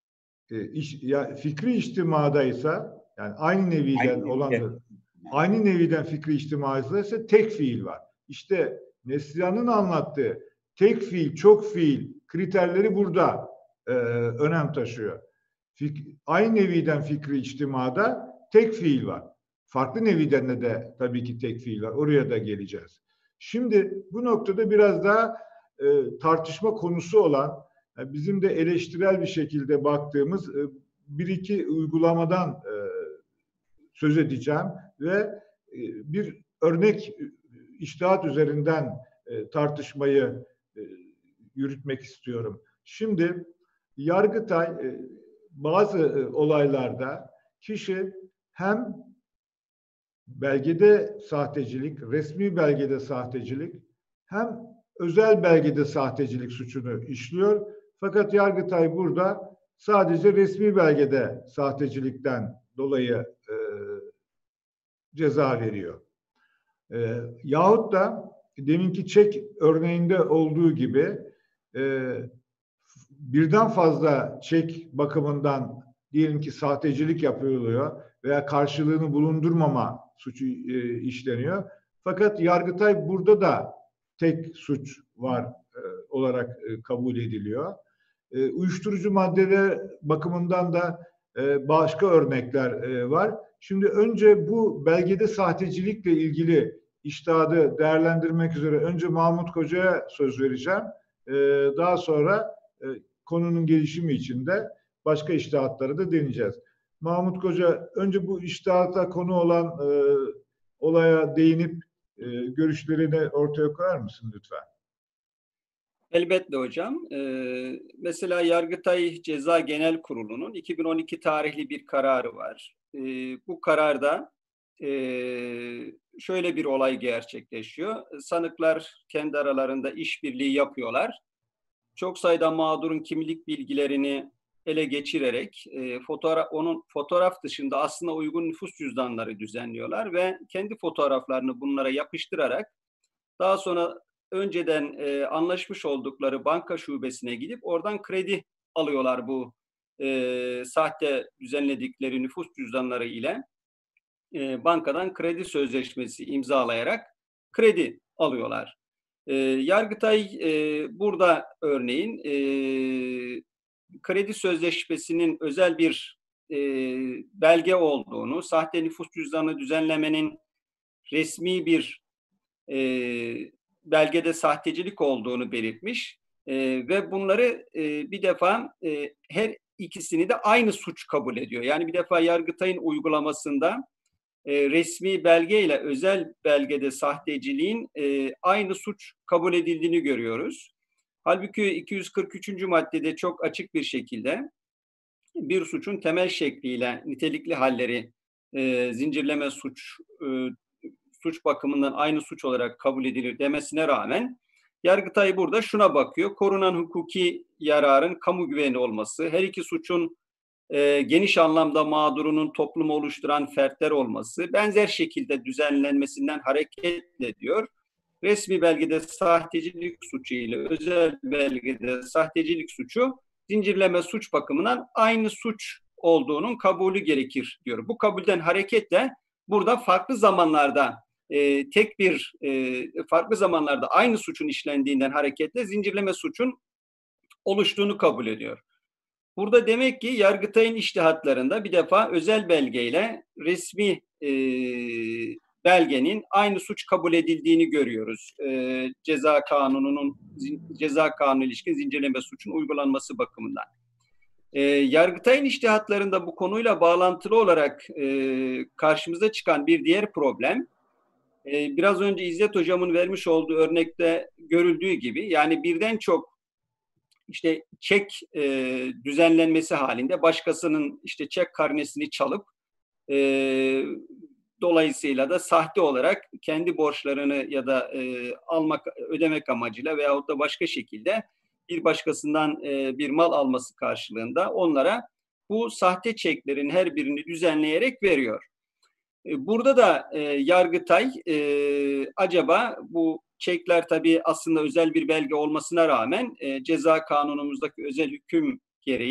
Fikri içtimadaysa, yani aynı neviden olan, aynı neviden fikri içtimadaysa ise tek fiil var. İşte Neslihan'ın anlattığı tek fiil, çok fiil kriterleri burada önem taşıyor. Aynı neviden fikri içtimada tek fiil var. Farklı neviden de tabii ki tek fiil var. Oraya da geleceğiz. Şimdi bu noktada biraz daha tartışma konusu olan, bizim de eleştirel bir şekilde baktığımız bir iki uygulamadan söz edeceğim ve bir örnek içtihat üzerinden tartışmayı yürütmek istiyorum. Şimdi Yargıtay bazı olaylarda kişi hem belgede sahtecilik, resmi belgede sahtecilik, hem özel belgede sahtecilik suçunu işliyor. Fakat Yargıtay burada sadece resmi belgede sahtecilikten dolayı ceza veriyor. Yahut da deminki çek örneğinde olduğu gibi birden fazla çek bakımından diyelim ki sahtecilik yapılıyor veya karşılığını bulundurmama suçu işleniyor. Fakat Yargıtay burada da tek suç var olarak kabul ediliyor. Uyuşturucu maddeler bakımından da başka örnekler var. Şimdi önce bu belgede sahtecilikle ilgili içtihadı değerlendirmek üzere önce Mahmut Koca'ya söz vereceğim. Daha sonra konunun gelişimi için de başka içtihatları da deneyeceğiz. Mahmut Koca, önce bu içtihata konu olan olaya değinip görüşlerini ortaya koyar mısın lütfen? Elbette hocam. Mesela Yargıtay Ceza Genel Kurulu'nun 2012 tarihli bir kararı var. Bu kararda şöyle bir olay gerçekleşiyor. Sanıklar kendi aralarında işbirliği yapıyorlar. Çok sayıda mağdurun kimlik bilgilerini ele geçirerek onun fotoğraf dışında aslında uygun nüfus cüzdanları düzenliyorlar ve kendi fotoğraflarını bunlara yapıştırarak daha sonra önceden anlaşmış oldukları banka şubesine gidip oradan kredi alıyorlar bu sahte düzenledikleri nüfus cüzdanları ile bankadan kredi sözleşmesi imzalayarak kredi alıyorlar. Yargıtay burada örneğin kredi sözleşmesinin özel bir belge olduğunu, sahte nüfus cüzdanı düzenlemenin resmi bir belgede sahtecilik olduğunu belirtmiş ve bunları bir defa her ikisini de aynı suç kabul ediyor. Yani bir defa Yargıtay'ın uygulamasında resmi belge ile özel belgede sahteciliğin aynı suç kabul edildiğini görüyoruz. Halbuki 243. maddede çok açık bir şekilde bir suçun temel şekliyle nitelikli halleri zincirleme suç bakımından aynı suç olarak kabul edilir demesine rağmen Yargıtay burada şuna bakıyor. Korunan hukuki yararın kamu güveni olması, her iki suçun geniş anlamda mağdurunun toplumu oluşturan fertler olması, benzer şekilde düzenlenmesinden hareketle diyor. Resmi belgede sahtecilik suçu ile özel belgede sahtecilik suçu zincirleme suç bakımından aynı suç olduğunun kabulü gerekir diyor. Bu kabulden hareketle burada farklı zamanlarda farklı zamanlarda aynı suçun işlendiğinden hareketle zincirleme suçun oluştuğunu kabul ediyor. Burada demek ki Yargıtay'ın içtihatlarında bir defa özel belgeyle resmi belgenin aynı suç kabul edildiğini görüyoruz. Ceza kanunu ilişkin zincirleme suçun uygulanması bakımından. Yargıtay'ın içtihatlarında bu konuyla bağlantılı olarak karşımıza çıkan bir diğer problem, biraz önce İzzet Hocam'ın vermiş olduğu örnekte görüldüğü gibi, yani birden çok işte çek düzenlenmesi halinde başkasının işte çek karnesini çalıp dolayısıyla da sahte olarak kendi borçlarını ya da ödemek amacıyla veyahut da başka şekilde bir başkasından bir mal alması karşılığında onlara bu sahte çeklerin her birini düzenleyerek veriyor. Burada da Yargıtay acaba bu çekler tabii aslında özel bir belge olmasına rağmen ceza kanunumuzdaki özel hüküm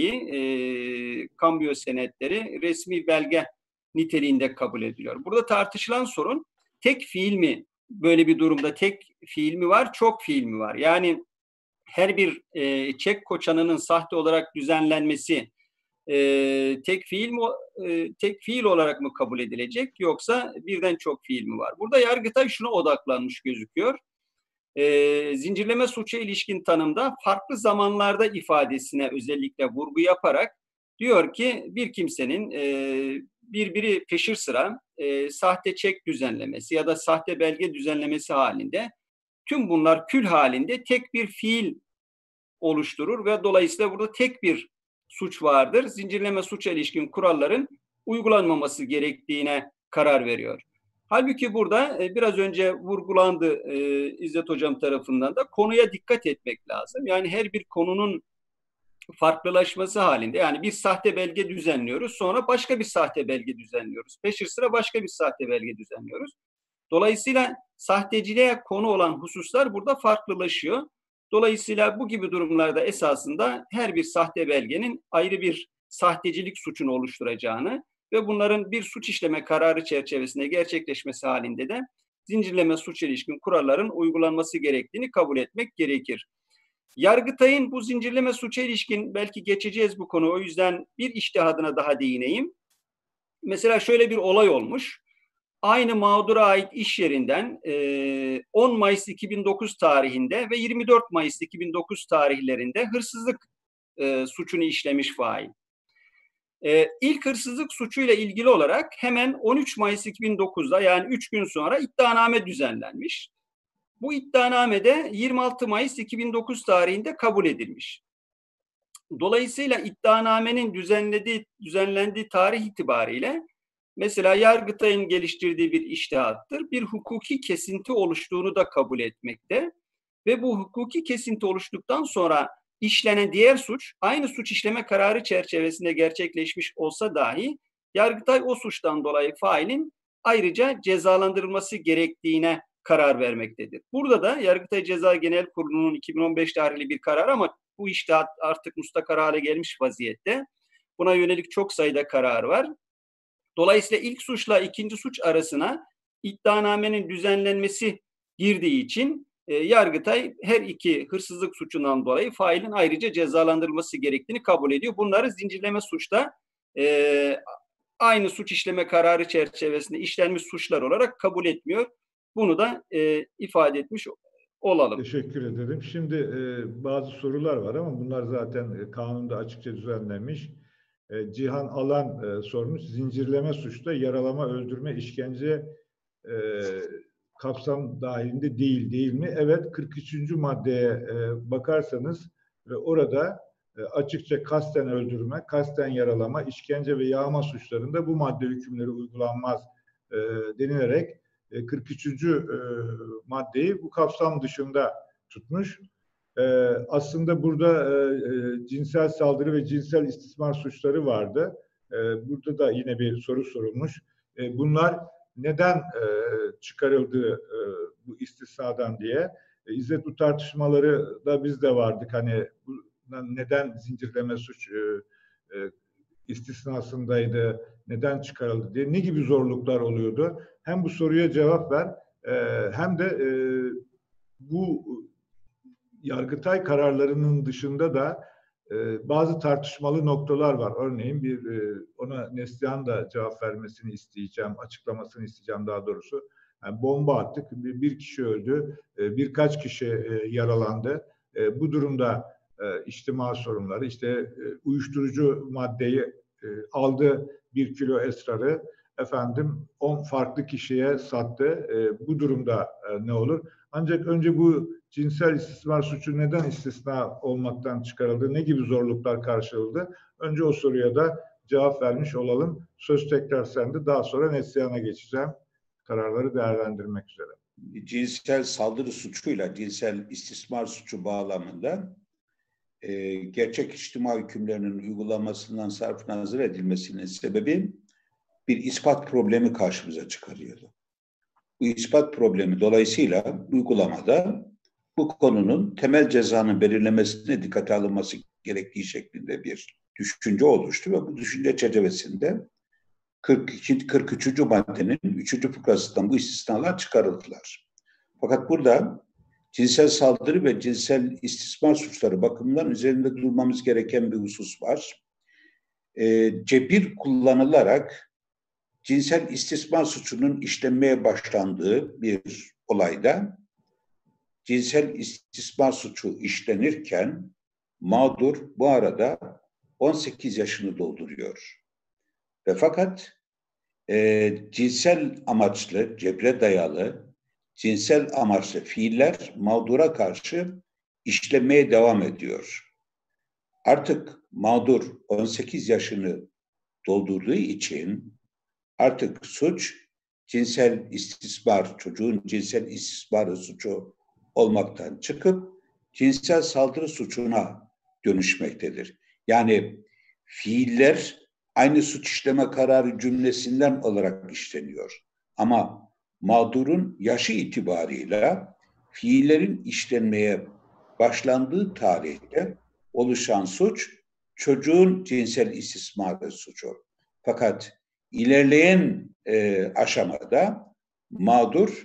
gereği kambiyo senetleri resmi belge niteliğinde kabul ediliyor. Burada tartışılan sorun tek fiil mi? Böyle bir durumda tek fiil mi var, çok fiil mi var? Yani her bir çek koçanının sahte olarak düzenlenmesi tek fiil olarak mı kabul edilecek yoksa birden çok fiil mi var? Burada Yargıtay şuna odaklanmış gözüküyor. Zincirleme suça ilişkin tanımda farklı zamanlarda ifadesine özellikle vurgu yaparak diyor ki bir kimsenin birbiri peşir sıra sahte çek düzenlemesi ya da sahte belge düzenlemesi halinde tüm bunlar kül halinde tek bir fiil oluşturur ve dolayısıyla burada tek bir suç vardır. Zincirleme suça ilişkin kuralların uygulanmaması gerektiğine karar veriyor. Halbuki burada biraz önce vurgulandı İzzet Hocam tarafından da konuya dikkat etmek lazım. Yani her bir konunun farklılaşması halinde yani bir sahte belge düzenliyoruz sonra başka bir sahte belge düzenliyoruz. Peşir sıra başka bir sahte belge düzenliyoruz. Dolayısıyla sahteciliğe konu olan hususlar burada farklılaşıyor. Dolayısıyla bu gibi durumlarda esasında her bir sahte belgenin ayrı bir sahtecilik suçunu oluşturacağını ve bunların bir suç işleme kararı çerçevesinde gerçekleşmesi halinde de zincirleme suç ilişkin kuralların uygulanması gerektiğini kabul etmek gerekir. Yargıtay'ın bu zincirleme suça ilişkin belki geçeceğiz bu konu o yüzden bir içtihadına daha değineyim. Mesela şöyle bir olay olmuş. Aynı mağdura ait iş yerinden 10 Mayıs 2009 tarihinde ve 24 Mayıs 2009 tarihlerinde hırsızlık suçunu işlemiş fail. İlk hırsızlık suçuyla ilgili olarak hemen 13 Mayıs 2009'da yani 3 gün sonra iddianame düzenlenmiş. Bu iddianame 26 Mayıs 2009 tarihinde kabul edilmiş. Dolayısıyla iddianamenin düzenlendiği tarih itibariyle mesela Yargıtay'ın geliştirdiği bir içtihattır. Bir hukuki kesinti oluştuğunu da kabul etmekte ve bu hukuki kesinti oluştuktan sonra işlenen diğer suç aynı suç işleme kararı çerçevesinde gerçekleşmiş olsa dahi Yargıtay o suçtan dolayı failin ayrıca cezalandırılması gerektiğine karar vermektedir. Burada da Yargıtay Ceza Genel Kurulu'nun 2015 tarihli bir karar ama bu içtihat artık mustakar hale gelmiş vaziyette. Buna yönelik çok sayıda karar var. Dolayısıyla ilk suçla ikinci suç arasına iddianamenin düzenlenmesi girdiği için Yargıtay her iki hırsızlık suçundan dolayı failin ayrıca cezalandırılması gerektiğini kabul ediyor. Bunları zincirleme suçta aynı suç işleme kararı çerçevesinde işlenmiş suçlar olarak kabul etmiyor. Bunu da ifade etmiş olalım. Teşekkür ederim. Şimdi bazı sorular var ama bunlar zaten kanunda açıkça düzenlenmiş. Cihan Alan sormuş. Zincirleme suçta yaralama, öldürme, işkence kapsam dahilinde değil mi? Evet, 43. maddeye bakarsanız orada açıkça kasten öldürme, kasten yaralama, işkence ve yağma suçlarında bu madde hükümleri uygulanmaz denilerek 43. maddeyi bu kapsam dışında tutmuş. Aslında burada cinsel saldırı ve cinsel istismar suçları vardı. Burada da yine bir soru sorulmuş. Bunlar neden çıkarıldı bu istisnadan diye. İzzet, bu tartışmaları da biz de vardık. Hani neden zincirleme suç istisnasındaydı, neden çıkarıldı diye, ne gibi zorluklar oluyordu? Hem bu soruya cevap ver, hem de bu Yargıtay kararlarının dışında da bazı tartışmalı noktalar var. Örneğin ona Neslihan da cevap vermesini isteyeceğim, açıklamasını isteyeceğim daha doğrusu. Yani bomba attık, bir kişi öldü, birkaç kişi yaralandı. Bu durumda içtima sorunları, işte uyuşturucu maddeyi aldı, 1 kilo esrarı, 10 farklı kişiye sattı. Bu durumda ne olur? Ancak önce bu cinsel istismar suçu neden istisna olmaktan çıkarıldı? Ne gibi zorluklar karşıladı? Önce o soruya da cevap vermiş olalım. Söz tekrar sende. Daha sonra Neslihan'a geçeceğim. Kararları değerlendirmek üzere. Cinsel saldırı suçuyla cinsel istismar suçu bağlamında gerçek içtima hükümlerinin uygulanmasından sarf nazır edilmesinin sebebi bir ispat problemi karşımıza çıkarıyordu. Bu ispat problemi dolayısıyla uygulamada bu konunun temel cezanın belirlemesine dikkate alınması gerektiği şeklinde bir düşünce oluştu ve bu düşünce çerçevesinde 43. maddenin 3. fıkrasından bu istisnalar çıkarıldılar. Fakat burada cinsel saldırı ve cinsel istismar suçları bakımından üzerinde durmamız gereken bir husus var. Cebir kullanılarak cinsel istismar suçunun işlenmeye başlandığı bir olayda cinsel istismar suçu işlenirken mağdur bu arada 18 yaşını dolduruyor. Ve fakat cinsel amaçlı, cebre dayalı, cinsel amaçlı fiiller mağdura karşı işlemeye devam ediyor. Artık mağdur 18 yaşını doldurduğu için artık suç cinsel istismar, çocuğun cinsel istismarı suçu olmaktan çıkıp cinsel saldırı suçuna dönüşmektedir. Yani fiiller aynı suç işleme kararı cümlesinden olarak işleniyor. Ama mağdurun yaşı itibarıyla fiillerin işlenmeye başlandığı tarihte oluşan suç çocuğun cinsel istismarı suçu. Fakat ilerleyen aşamada mağdur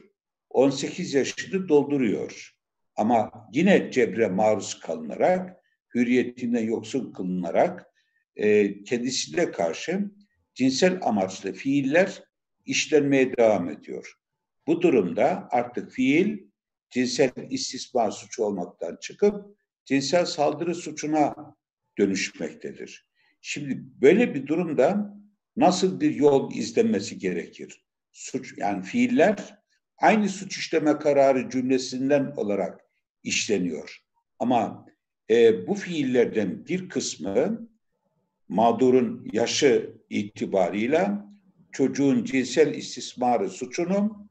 18 yaşını dolduruyor. Ama yine cebre maruz kalınarak, hürriyetinden yoksun kılınarak kendisine karşı cinsel amaçlı fiiller işlenmeye devam ediyor. Bu durumda artık fiil cinsel istismar suçu olmaktan çıkıp cinsel saldırı suçuna dönüşmektedir. Şimdi böyle bir durumda nasıl bir yol izlenmesi gerekir? Suç, yani fiiller aynı suç işleme kararı cümlesinden olarak işleniyor. Ama bu fiillerden bir kısmı mağdurun yaşı itibarıyla çocuğun cinsel istismarı suçunu,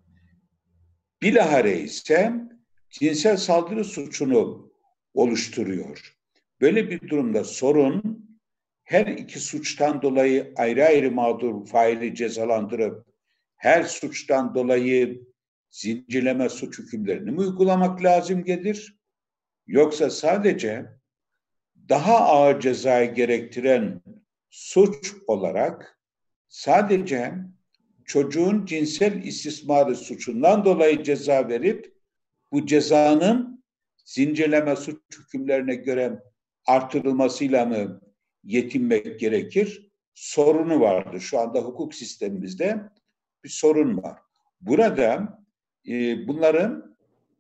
bilahare ise cinsel saldırı suçunu oluşturuyor. Böyle bir durumda sorun her iki suçtan dolayı ayrı ayrı mağdur faili cezalandırıp her suçtan dolayı zincirleme suç hükümlerini mi uygulamak lazım gelir? Yoksa sadece daha ağır cezayı gerektiren suç olarak sadece çocuğun cinsel istismarı suçundan dolayı ceza verip bu cezanın zincirleme suç hükümlerine göre artırılmasıyla mı yetinmek gerekir? Sorunu vardır. Şu anda hukuk sistemimizde bir sorun var. Burada bunların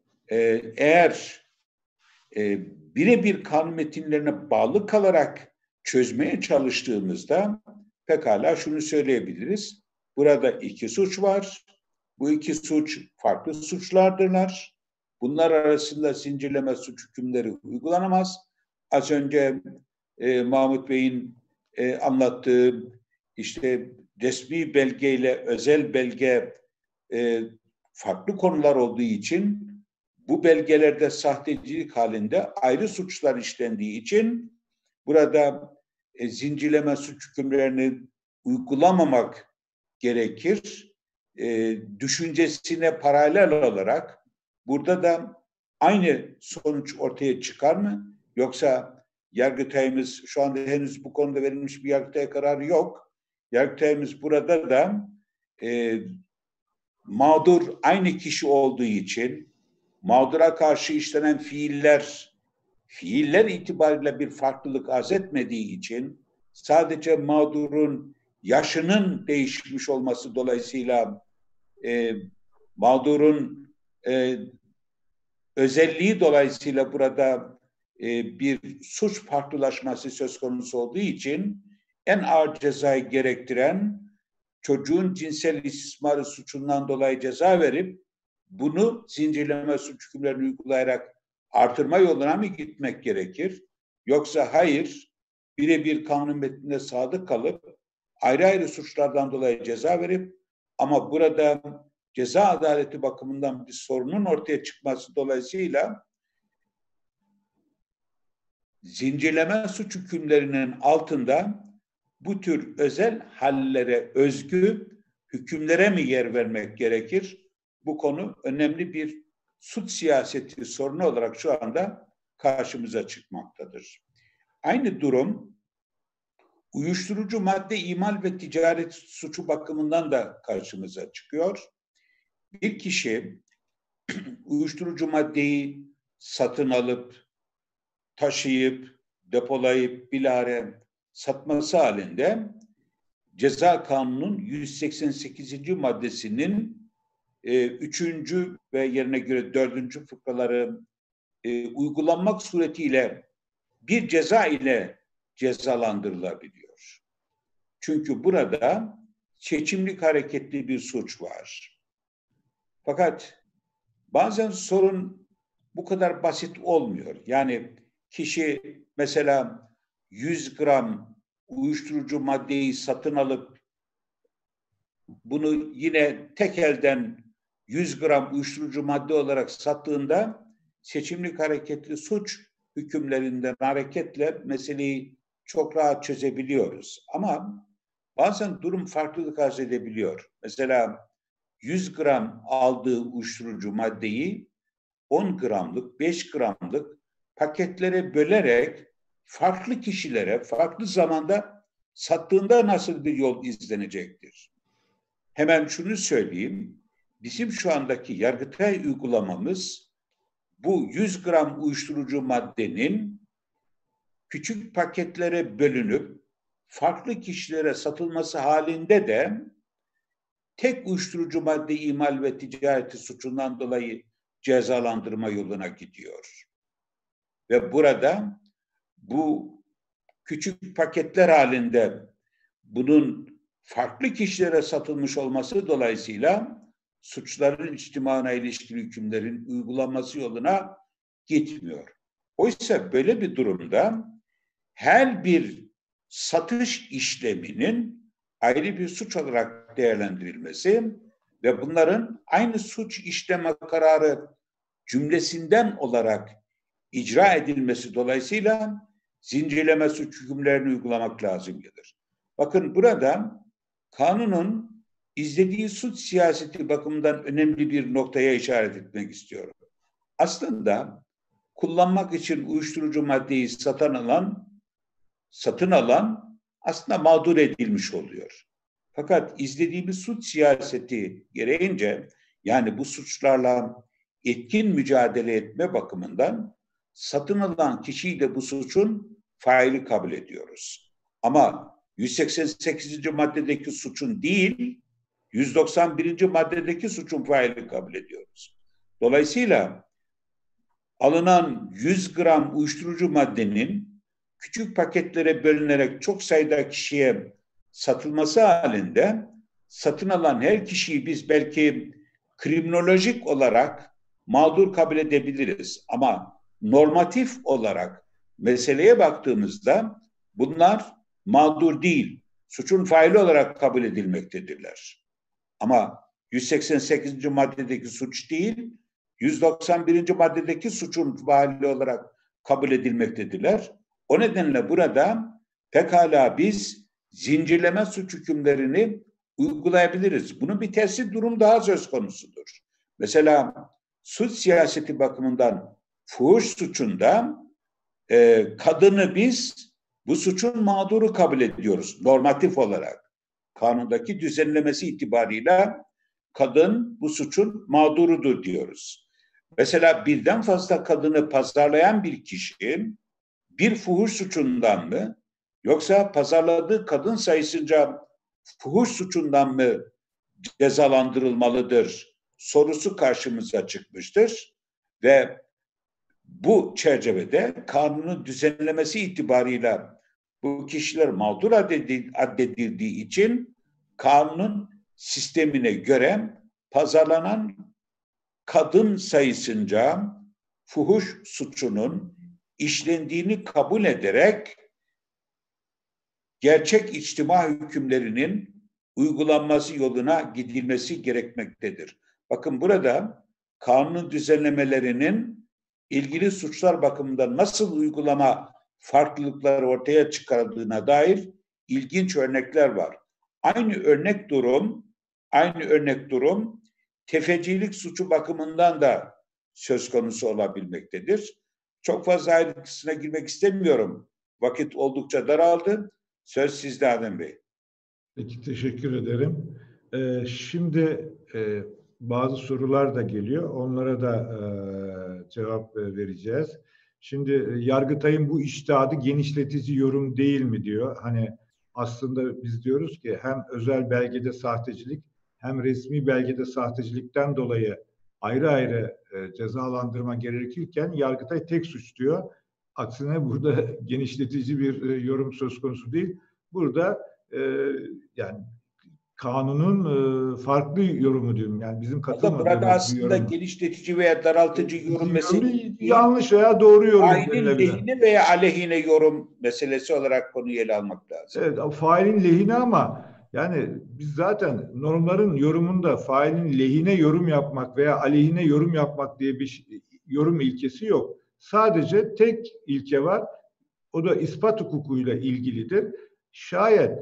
eğer birebir kanun metinlerine bağlı kalarak çözmeye çalıştığımızda pekala şunu söyleyebiliriz. Burada iki suç var. Bu iki suç farklı suçlardırlar. Bunlar arasında zincirleme suç hükümleri uygulanamaz. Az önce Mahmut Bey'in anlattığı işte resmi belgeyle özel belge farklı konular olduğu için bu belgelerde sahtecilik halinde ayrı suçlar işlendiği için burada zincirleme suç hükümlerini uygulamamak gerekir. Düşüncesine paralel olarak burada da aynı sonuç ortaya çıkar mı? Yoksa Yargıtay'ımız şu anda henüz bu konuda verilmiş bir Yargıtay kararı yok. Yargıtay'ımız burada da mağdur aynı kişi olduğu için mağdura karşı işlenen fiiller itibariyle bir farklılık arz etmediği için sadece mağdurun yaşının değişmiş olması dolayısıyla mağdurun özelliği dolayısıyla burada bir suç farklılaşması söz konusu olduğu için en ağır cezayı gerektiren çocuğun cinsel istismarı suçundan dolayı ceza verip bunu zincirleme suç hükümlerini uygulayarak artırma yoluna mı gitmek gerekir? Yoksa hayır, birebir kanun metnine sadık kalıp ayrı ayrı suçlardan dolayı ceza verip ama burada ceza adaleti bakımından bir sorunun ortaya çıkması dolayısıyla zincirleme suç hükümlerinin altında bu tür özel hallere özgü hükümlere mi yer vermek gerekir? Bu konu önemli bir suç siyaseti sorunu olarak şu anda karşımıza çıkmaktadır. Aynı durum uyuşturucu madde imal ve ticaret suçu bakımından da karşımıza çıkıyor. Bir kişi uyuşturucu maddeyi satın alıp, taşıyıp, depolayıp bilahare satması halinde Ceza Kanunu'nun 188. maddesinin 3. ve yerine göre 4. fıkraları uygulanmak suretiyle bir ceza ile cezalandırılabiliyor. Çünkü burada seçimlik hareketli bir suç var. Fakat bazen sorun bu kadar basit olmuyor. Yani kişi mesela 100 gram uyuşturucu maddeyi satın alıp bunu yine tek elden 100 gram uyuşturucu madde olarak sattığında seçimlik hareketli suç hükümlerinden hareketle meseleyi çok rahat çözebiliyoruz. Ama bazen durum farklılık arz edebiliyor. Mesela 100 gram aldığı uyuşturucu maddeyi 10 gramlık, 5 gramlık paketlere bölerek farklı kişilere farklı zamanda sattığında nasıl bir yol izlenecektir? Hemen şunu söyleyeyim. Bizim şu andaki Yargıtay uygulamamız bu 100 gram uyuşturucu maddenin küçük paketlere bölünüp farklı kişilere satılması halinde de tek uyuşturucu madde imal ve ticareti suçundan dolayı cezalandırma yoluna gidiyor. Ve burada bu küçük paketler halinde bunun farklı kişilere satılmış olması dolayısıyla suçların içtimana ilişkin hükümlerin uygulanması yoluna gitmiyor. Oysa böyle bir durumda her bir satış işleminin ayrı bir suç olarak değerlendirilmesi ve bunların aynı suç işleme kararı cümlesinden olarak icra edilmesi dolayısıyla zincirleme suç hükümlerini uygulamak lazım gelir. Bakın burada kanunun izlediği suç siyaseti bakımından önemli bir noktaya işaret etmek istiyorum. Aslında kullanmak için uyuşturucu maddeyi satın alan aslında mağdur edilmiş oluyor. Fakat izlediğimiz suç siyaseti gereğince yani bu suçlarla etkin mücadele etme bakımından satın alınan kişiyi de bu suçun faili kabul ediyoruz. Ama 188. maddedeki suçun değil, 191. maddedeki suçun faili kabul ediyoruz. Dolayısıyla alınan 100 gram uyuşturucu maddenin küçük paketlere bölünerek çok sayıda kişiye satılması halinde satın alan her kişiyi biz belki kriminolojik olarak mağdur kabul edebiliriz. Ama normatif olarak meseleye baktığımızda bunlar mağdur değil, suçun faili olarak kabul edilmektedirler. Ama 188. maddedeki suç değil, 191. maddedeki suçun faili olarak kabul edilmektedirler. O nedenle burada pekala biz zincirleme suç hükümlerini uygulayabiliriz. Bunun bir tersi durum daha söz konusudur. Mesela suç siyaseti bakımından fuhuş suçunda kadını biz bu suçun mağduru kabul ediyoruz normatif olarak. Kanundaki düzenlemesi itibarıyla kadın bu suçun mağdurudur diyoruz. Mesela birden fazla kadını pazarlayan bir kişi bir fuhuş suçundan mı yoksa pazarladığı kadın sayısınca fuhuş suçundan mı cezalandırılmalıdır sorusu karşımıza çıkmıştır ve bu çerçevede kanunun düzenlemesi itibarıyla bu kişiler mağdur addedildiği için kanunun sistemine göre pazarlanan kadın sayısınca fuhuş suçunun işlendiğini kabul ederek gerçek içtima hükümlerinin uygulanması yoluna gidilmesi gerekmektedir. Bakın burada kanun düzenlemelerinin ilgili suçlar bakımından nasıl uygulama farklılıkları ortaya çıkardığına dair ilginç örnekler var. Aynı örnek durum tefecilik suçu bakımından da söz konusu olabilmektedir. Çok fazla ayrıntısına girmek istemiyorum. Vakit oldukça daraldı. Söz sizde Adem Bey. Peki, teşekkür ederim. Şimdi bazı sorular da geliyor. Onlara da cevap vereceğiz. Şimdi Yargıtay'ın bu içtihadı genişletici yorum değil mi diyor. Hani aslında biz diyoruz ki hem özel belgede sahtecilik hem resmi belgede sahtecilikten dolayı ayrı ayrı cezalandırma gerekirken Yargıtay tek suç diyor. Aksine burada genişletici bir yorum söz konusu değil. Burada yani kanunun farklı yorumu diyorum. Yani bizim katılmadığımız burada aslında genişletici veya daraltıcı yorum meselesi yanlış veya doğru yorum. Failin lehine veya aleyhine yorum meselesi olarak konuyu ele almak lazım. Evet, failin lehine ama yani biz zaten normların yorumunda failin lehine yorum yapmak veya aleyhine yorum yapmak diye bir yorum ilkesi yok. Sadece tek ilke var. O da ispat hukukuyla ilgilidir. Şayet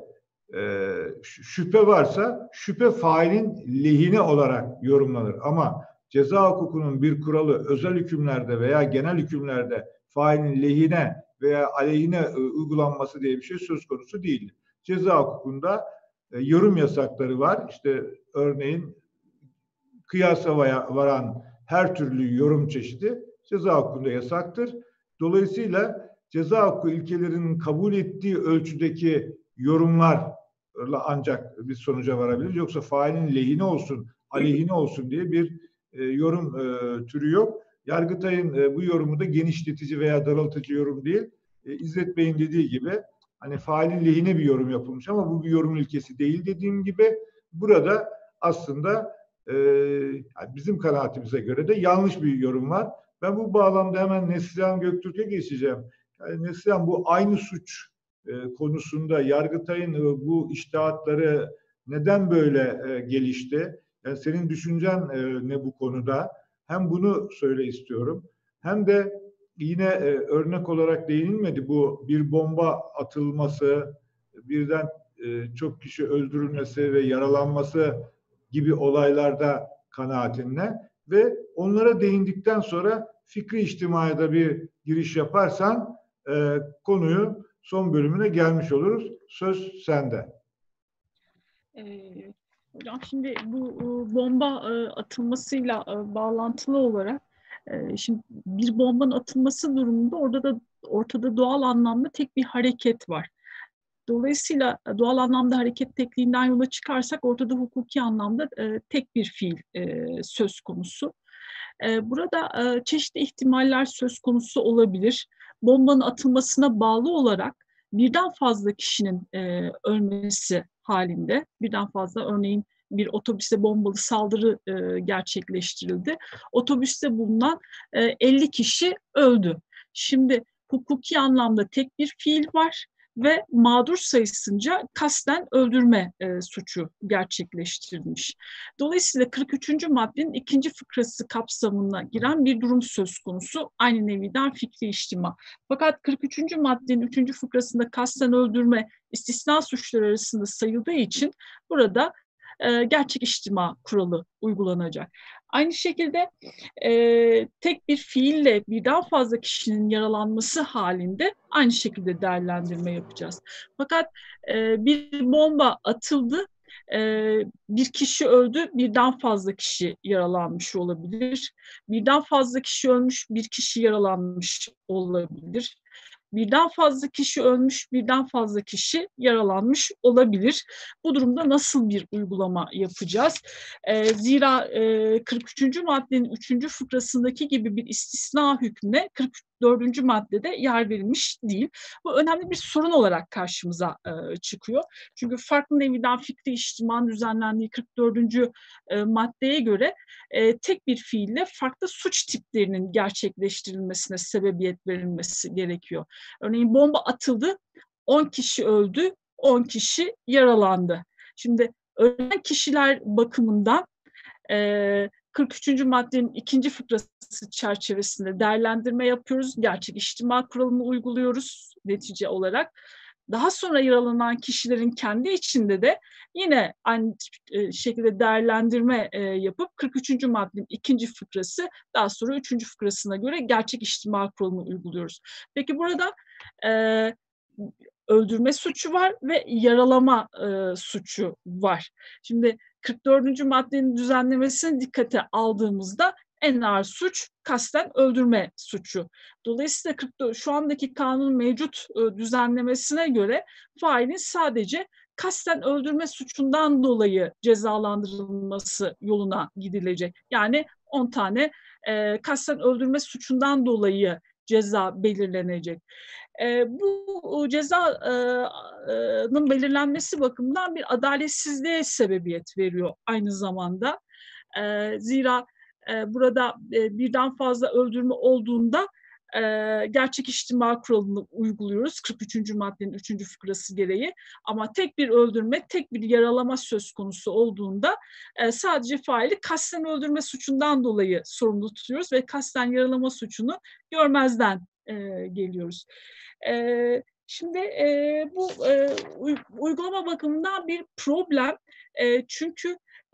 şüphe varsa şüphe failin lehine olarak yorumlanır. Ama ceza hukukunun bir kuralı özel hükümlerde veya genel hükümlerde failin lehine veya aleyhine uygulanması diye bir şey söz konusu değildir. Ceza hukukunda yorum yasakları var. İşte örneğin kıyasa varan her türlü yorum çeşidi ceza hukukunda yasaktır. Dolayısıyla ceza hukuku ilkelerinin kabul ettiği ölçüdeki yorumlarla ancak bir sonuca varabilir. Yoksa failin lehine olsun, aleyhine olsun diye bir yorum türü yok. Yargıtay'ın bu yorumu da genişletici veya daraltıcı yorum değil. İzzet Bey'in dediği gibi hani failin lehine bir yorum yapılmış ama bu bir yorum ilkesi değil dediğim gibi burada aslında bizim kanaatimize göre de yanlış bir yorum var. Ben bu bağlamda hemen Neslihan Göktürk'e geçeceğim. Yani Neslihan, bu aynı suç konusunda Yargıtay'ın bu içtihatları neden böyle gelişti? Yani senin düşüncen ne bu konuda? Hem bunu söyle istiyorum. Hem de yine örnek olarak değinilmedi bu bir bomba atılması, birden çok kişi öldürülmesi ve yaralanması gibi olaylarda kanaatinle ve onlara değindikten sonra fikri içtimaya da bir giriş yaparsan konuyu son bölümüne gelmiş oluruz. Söz sende. Hocam şimdi bu bomba atılmasıyla bağlantılı olarak şimdi bir bombanın atılması durumunda ortada doğal anlamda tek bir hareket var. Dolayısıyla doğal anlamda hareket tekliğinden yola çıkarsak ortada hukuki anlamda tek bir fiil söz konusu. Burada çeşitli ihtimaller söz konusu olabilir. Bombanın atılmasına bağlı olarak birden fazla kişinin ölmesi halinde, birden fazla örneğin bir otobüse bombalı saldırı gerçekleştirildi. Otobüste bulunan 50 kişi öldü. Şimdi hukuki anlamda tek bir fiil var ve mağdur sayısınca kasten öldürme suçu gerçekleştirilmiş. Dolayısıyla 43. maddenin 2. fıkrası kapsamına giren bir durum söz konusu. Aynı neviden fikri içtima. Fakat 43. maddenin 3. fıkrasında kasten öldürme istisna suçları arasında sayıldığı için burada gerçek içtima kuralı uygulanacak. Aynı şekilde tek bir fiille birden fazla kişinin yaralanması halinde aynı şekilde değerlendirme yapacağız. Fakat bir bomba atıldı, bir kişi öldü, birden fazla kişi yaralanmış olabilir. Birden fazla kişi ölmüş, bir kişi yaralanmış olabilir. Birden fazla kişi ölmüş, birden fazla kişi yaralanmış olabilir. Bu durumda nasıl bir uygulama yapacağız? Zira 43. maddenin 3. fıkrasındaki gibi bir istisna hükmüne 44. maddede yer verilmiş değil. Bu önemli bir sorun olarak karşımıza çıkıyor. Çünkü farklı neviden fikri içtimanın düzenlendiği 44. maddeye göre tek bir fiille farklı suç tiplerinin gerçekleştirilmesine sebebiyet verilmesi gerekiyor. Örneğin bomba atıldı, 10 kişi öldü, 10 kişi yaralandı. Şimdi ölen kişiler bakımından 43. maddenin 2. fıkrası çerçevesinde değerlendirme yapıyoruz. Gerçek içtima kuralını uyguluyoruz netice olarak. Daha sonra yaralanan kişilerin kendi içinde de yine aynı şekilde değerlendirme yapıp 43. maddenin 2. fıkrası, daha sonra 3. fıkrasına göre gerçek içtima kuralını uyguluyoruz. Peki burada öldürme suçu var ve yaralama suçu var. Şimdi 44. maddenin düzenlemesini dikkate aldığımızda en ağır suç kasten öldürme suçu. Dolayısıyla şu andaki kanun mevcut düzenlemesine göre failin sadece kasten öldürme suçundan dolayı cezalandırılması yoluna gidilecek. Yani 10 tane kasten öldürme suçundan dolayı ceza belirlenecek. Bu cezanın belirlenmesi bakımından bir adaletsizliğe sebebiyet veriyor aynı zamanda. Zira burada birden fazla öldürme olduğunda gerçek içtima kuralını uyguluyoruz 43. maddenin 3. fıkrası gereği. Ama tek bir öldürme, tek bir yaralama söz konusu olduğunda sadece faili kasten öldürme suçundan dolayı sorumlu tutuyoruz ve kasten yaralama suçunu görmezden geliyoruz. Şimdi bu uygulama bakımından bir problem. Çünkü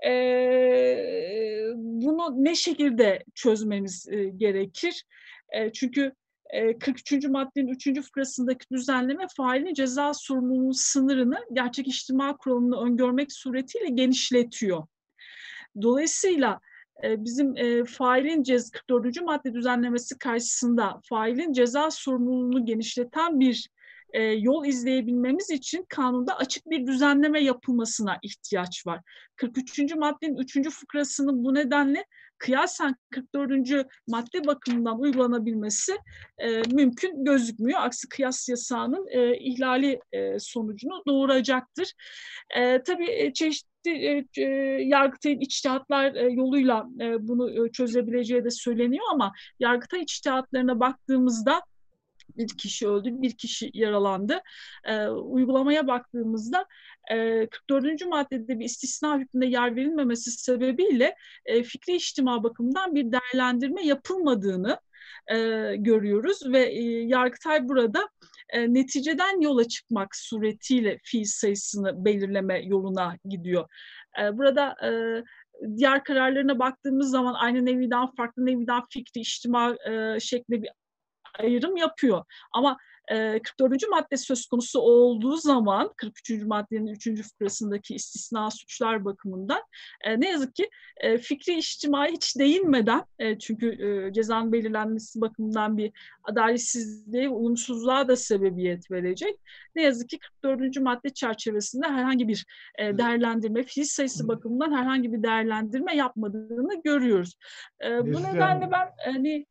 bunu ne şekilde çözmemiz gerekir? Çünkü 43. maddenin 3. fıkrasındaki düzenleme failin ceza sorumluluğunun sınırını gerçek içtima kuralını öngörmek suretiyle genişletiyor. Dolayısıyla bizim failin 44. madde düzenlemesi karşısında failin ceza sorumluluğunu genişleten bir yol izleyebilmemiz için kanunda açık bir düzenleme yapılmasına ihtiyaç var. 43. maddenin 3. fıkrasının bu nedenle kıyasen 44. madde bakımından uygulanabilmesi mümkün gözükmüyor. Aksi kıyas yasağının ihlali sonucunu doğuracaktır. Tabii çeşitli Yargıtay'ın içtihatlar yoluyla bunu çözebileceği de söyleniyor ama Yargıtay içtihatlarına baktığımızda bir kişi öldü, bir kişi yaralandı. Uygulamaya baktığımızda 44. maddede bir istisna hükmünde yer verilmemesi sebebiyle fikri içtima bakımından bir değerlendirme yapılmadığını görüyoruz ve Yargıtay burada neticeden yola çıkmak suretiyle fiil sayısını belirleme yoluna gidiyor. Burada diğer kararlarına baktığımız zaman aynı neviden farklı neviden fikri içtima şeklinde bir ayrım yapıyor. Ama 44. madde söz konusu olduğu zaman 43. maddenin 3. fıkrasındaki istisna suçlar bakımından ne yazık ki fikri içtimai hiç değinmeden çünkü cezanın belirlenmesi bakımından bir adaletsizliğe ve uyumsuzluğa da sebebiyet verecek. Ne yazık ki 44. madde çerçevesinde herhangi bir değerlendirme, fiil sayısı bakımından herhangi bir değerlendirme yapmadığını görüyoruz. Bu nedenle ben hani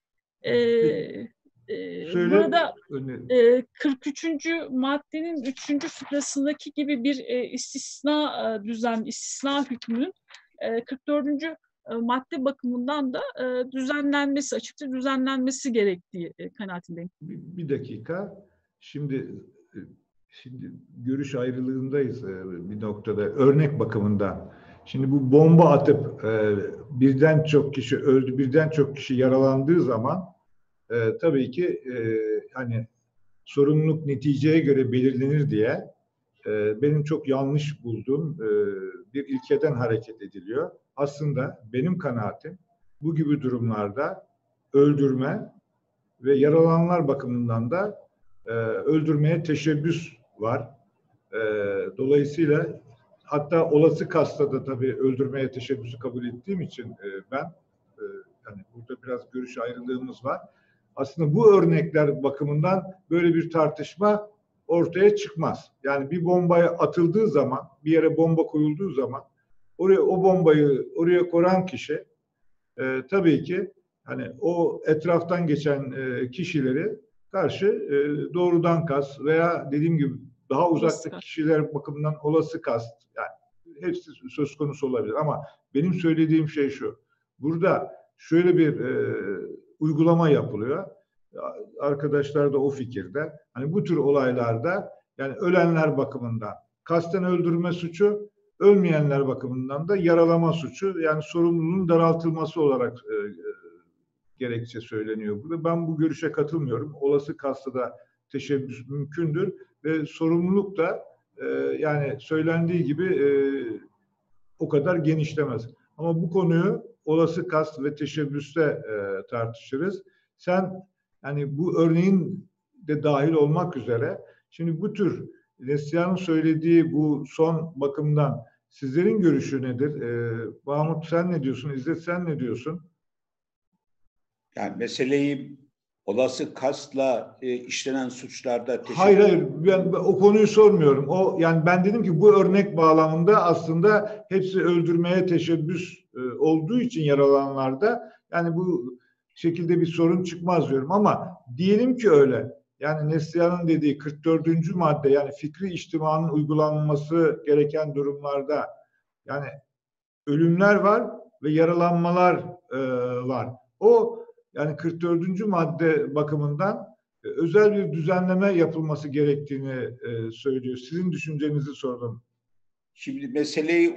burada 43. maddenin 3. fıkrasındaki gibi bir istisna hükmünün 44. madde bakımından da düzenlenmesi, açıkça düzenlenmesi gerektiği kanaatindeyim. Bir dakika. Şimdi görüş ayrılığındayız bir noktada. Örnek bakımından. Şimdi bu bomba atıp birden çok kişi öldü, birden çok kişi yaralandığı zaman tabii ki hani sorumluluk neticeye göre belirlenir diye benim çok yanlış bulduğum bir ilkeden hareket ediliyor. Aslında benim kanaatim bu gibi durumlarda öldürme ve yaralananlar bakımından da öldürmeye teşebbüs var. Dolayısıyla hatta olası kasta da tabii öldürmeye teşebbüsü kabul ettiğim için ben hani burada biraz görüş ayrılığımız var. Aslında bu örnekler bakımından böyle bir tartışma ortaya çıkmaz. Yani bir bombaya atıldığı zaman, bir yere bomba koyulduğu zaman o bombayı oraya koyan kişi tabii ki hani o etraftan geçen kişileri karşı doğrudan kast veya dediğim gibi daha uzaktaki kişiler bakımından olası kast, yani hepsi söz konusu olabilir ama benim söylediğim şey şu. Burada şöyle bir uygulama yapılıyor. Arkadaşlar da o fikirde. Hani bu tür olaylarda yani ölenler bakımından kasten öldürme suçu ölmeyenler bakımından da yaralama suçu, yani sorumluluğun daraltılması olarak gerekçe söyleniyor burada. Ben bu görüşe katılmıyorum. Olası kastada teşebbüs mümkündür ve sorumluluk da yani söylendiği gibi o kadar genişlemez. Ama bu konuyu olası kast ve teşebbüste tartışırız. Sen yani bu örneğin de dahil olmak üzere şimdi bu tür Neslihan'ın söylediği bu son bakımdan sizlerin görüşü nedir? Mahmut sen ne diyorsun? İzzet sen ne diyorsun? Yani meseleyi olası kastla işlenen suçlarda Hayır, ben o konuyu sormuyorum. O yani ben dedim ki bu örnek bağlamında aslında hepsi öldürmeye teşebbüs olduğu için yaralananlarda yani bu şekilde bir sorun çıkmaz diyorum. Ama diyelim ki öyle. Yani Neslihan'ın dediği 44. madde, yani fikri içtimanın uygulanması gereken durumlarda yani ölümler var ve yaralanmalar var. O yani 44. madde bakımından özel bir düzenleme yapılması gerektiğini söylüyor. Sizin düşüncenizi sordum. Şimdi meseleyi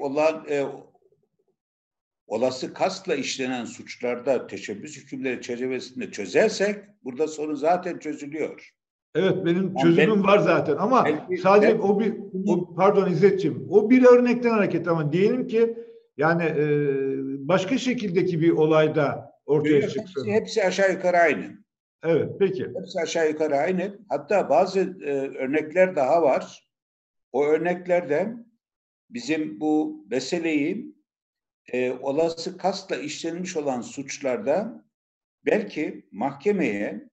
olası kastla işlenen suçlarda teşebbüs hükümleri çerçevesinde çözersek burada sorun zaten çözülüyor. Evet, benim çözümüm var zaten ama sadece pardon İzzetciğim, o bir örnekten hareket ama diyelim ki yani başka şekildeki bir olayda ortaya çıksın. Hepsi aşağı yukarı aynı. Evet, peki. Hepsi aşağı yukarı aynı. Hatta bazı örnekler daha var. O örneklerde bizim bu meseleyi olası kastla işlenmiş olan suçlarda belki mahkemeye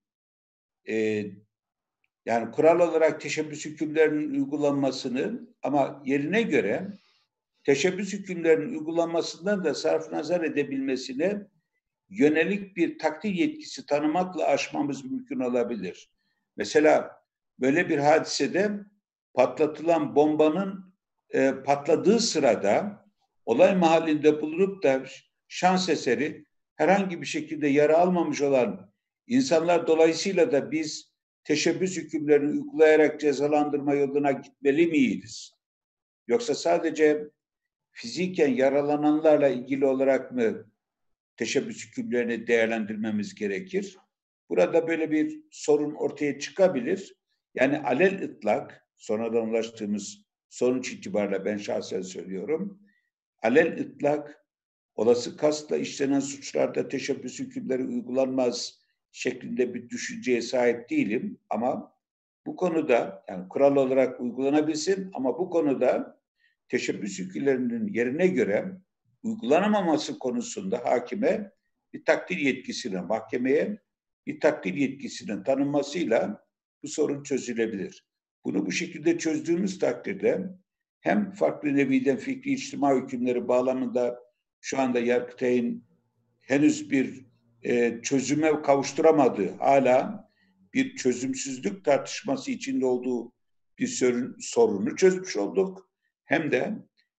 yani kural olarak teşebbüs hükümlerinin uygulanmasını ama yerine göre teşebbüs hükümlerinin uygulanmasından da sarfnazar edebilmesine yönelik bir takdir yetkisi tanımakla aşmamız mümkün olabilir. Mesela böyle bir hadisede patlatılan bombanın patladığı sırada olay mahallinde bulunup da şans eseri herhangi bir şekilde yara almamış olan insanlar dolayısıyla da biz teşebbüs hükümlerini uygulayarak cezalandırma yoluna gitmeli miyiz? Yoksa sadece fiziken yaralananlarla ilgili olarak mı teşebbüs hükümlerini değerlendirmemiz gerekir? Burada böyle bir sorun ortaya çıkabilir. Yani alel ıtlak, sonradan ulaştığımız sonuç itibariyle ben şahsen söylüyorum, alel ıtlak olası kastla işlenen suçlarda teşebbüs hükümleri uygulanmaz şeklinde bir düşünceye sahip değilim. Ama bu konuda yani kural olarak uygulanabilsin ama bu konuda teşebbüs hükümlerinin yerine göre uygulanamaması konusunda hakime bir takdir yetkisine, mahkemeye bir takdir yetkisinin tanınmasıyla bu sorun çözülebilir. Bunu bu şekilde çözdüğümüz takdirde hem farklı neviden fikri içtima hükümleri bağlamında şu anda Yargıtay'ın henüz bir çözüme kavuşturamadığı, hala bir çözümsüzlük tartışması içinde olduğu bir sorunu çözmüş olduk. Hem de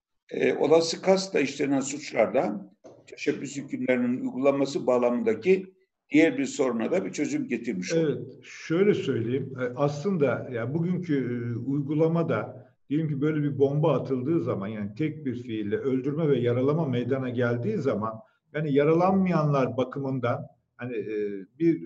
olası kastla işlenen suçlarda teşebbüs hükümlerinin uygulanması bağlamındaki diğer bir soruna da bir çözüm getirmiş olduk. Evet, şöyle söyleyeyim. Aslında ya bugünkü uygulamada diyelim ki böyle bir bomba atıldığı zaman yani tek bir fiille öldürme ve yaralama meydana geldiği zaman yani yaralanmayanlar bakımından hani bir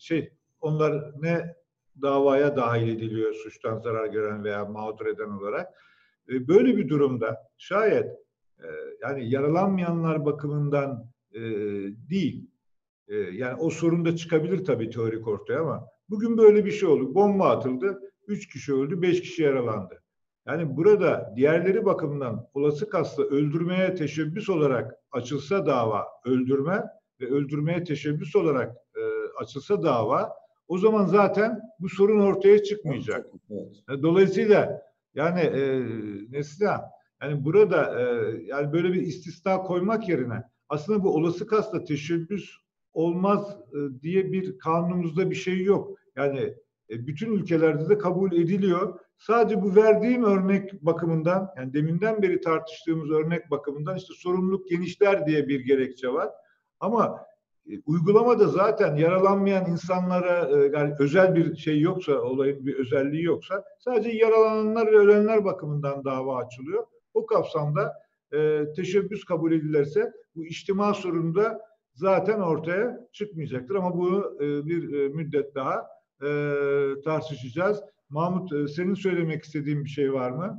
onlar ne davaya dahil ediliyor suçtan zarar gören veya mağdur eden olarak. Böyle bir durumda şayet yani yaralanmayanlar bakımından değil, yani o sorun da çıkabilir tabii teorik ortaya ama bugün böyle bir şey oldu. Bomba atıldı, 3 kişi öldü, 5 kişi yaralandı. Yani burada diğerleri bakımından olası kastla öldürmeye teşebbüs olarak açılsa dava, öldürme ve öldürmeye teşebbüs olarak açılsa dava, o zaman zaten bu sorun ortaya çıkmayacak. Dolayısıyla yani Neslihan, yani burada yani böyle bir istisna koymak yerine aslında bu olası kastla teşebbüs olmaz diye bir kanunumuzda bir şey yok. Yani bütün ülkelerde de kabul ediliyor. Sadece bu verdiğim örnek bakımından, yani deminden beri tartıştığımız örnek bakımından işte sorumluluk genişler diye bir gerekçe var. Ama uygulamada zaten yaralanmayan insanlara yani özel bir şey yoksa, olayın bir özelliği yoksa sadece yaralananlar ve ölenler bakımından dava açılıyor. O kapsamda teşebbüs kabul edilirse bu içtima sorunu da zaten ortaya çıkmayacaktır. Ama bunu bir müddet daha tartışacağız. Mahmut, senin söylemek istediğin bir şey var mı?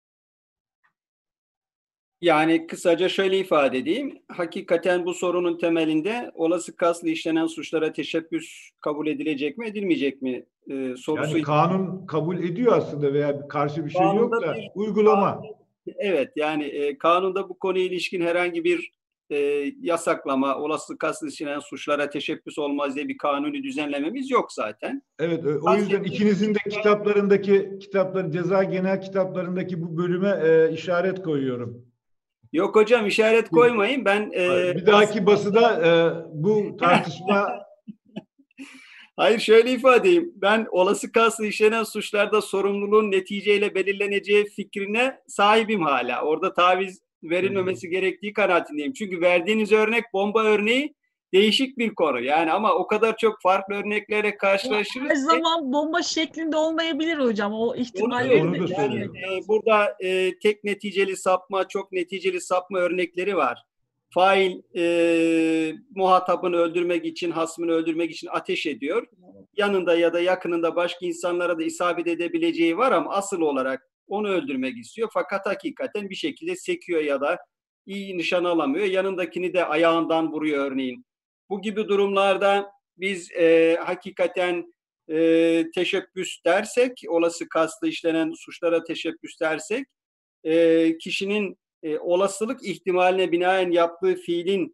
Yani kısaca şöyle ifade edeyim. Hakikaten bu sorunun temelinde olası kasıtlı işlenen suçlara teşebbüs kabul edilecek mi, edilmeyecek mi sorusu. Yani kanun kabul ediyor aslında veya karşı bir şey yok da uygulama. Evet, yani kanunda bu konuya ilişkin herhangi bir yasaklama, olası kasıtlı işlenen suçlara teşebbüs olmaz diye bir kanuni düzenlememiz yok zaten. Evet, o yüzden ikinizin de kitapların ceza genel kitaplarındaki bu bölüme işaret koyuyorum. Yok hocam, işaret koymayın. Ben bir dahaki basıda bu tartışma. Hayır, şöyle ifade edeyim. Ben olası kasıtlı işlenen suçlarda sorumluluğun neticeyle belirleneceği fikrine sahibim hala. Orada taviz verilmemesi gerektiği kanaatindeyim. Çünkü verdiğiniz örnek bomba örneği değişik bir konu. Yani ama o kadar çok farklı örneklerle karşılaşırız. Her zaman bomba şeklinde olmayabilir hocam. O ihtimal. Onu da söylüyorum. Burada tek neticeli sapma, çok neticeli sapma örnekleri var. Fail muhatabını öldürmek için, hasmını öldürmek için ateş ediyor. Yanında ya da yakınında başka insanlara da isabet edebileceği var ama asıl olarak onu öldürmek istiyor. Fakat hakikaten bir şekilde sekiyor ya da iyi nişan alamıyor. Yanındakini de ayağından vuruyor örneğin. Bu gibi durumlarda biz hakikaten teşebbüs dersek, olası kastlı işlenen suçlara teşebbüs dersek, kişinin olasılık ihtimaline binaen yaptığı fiilin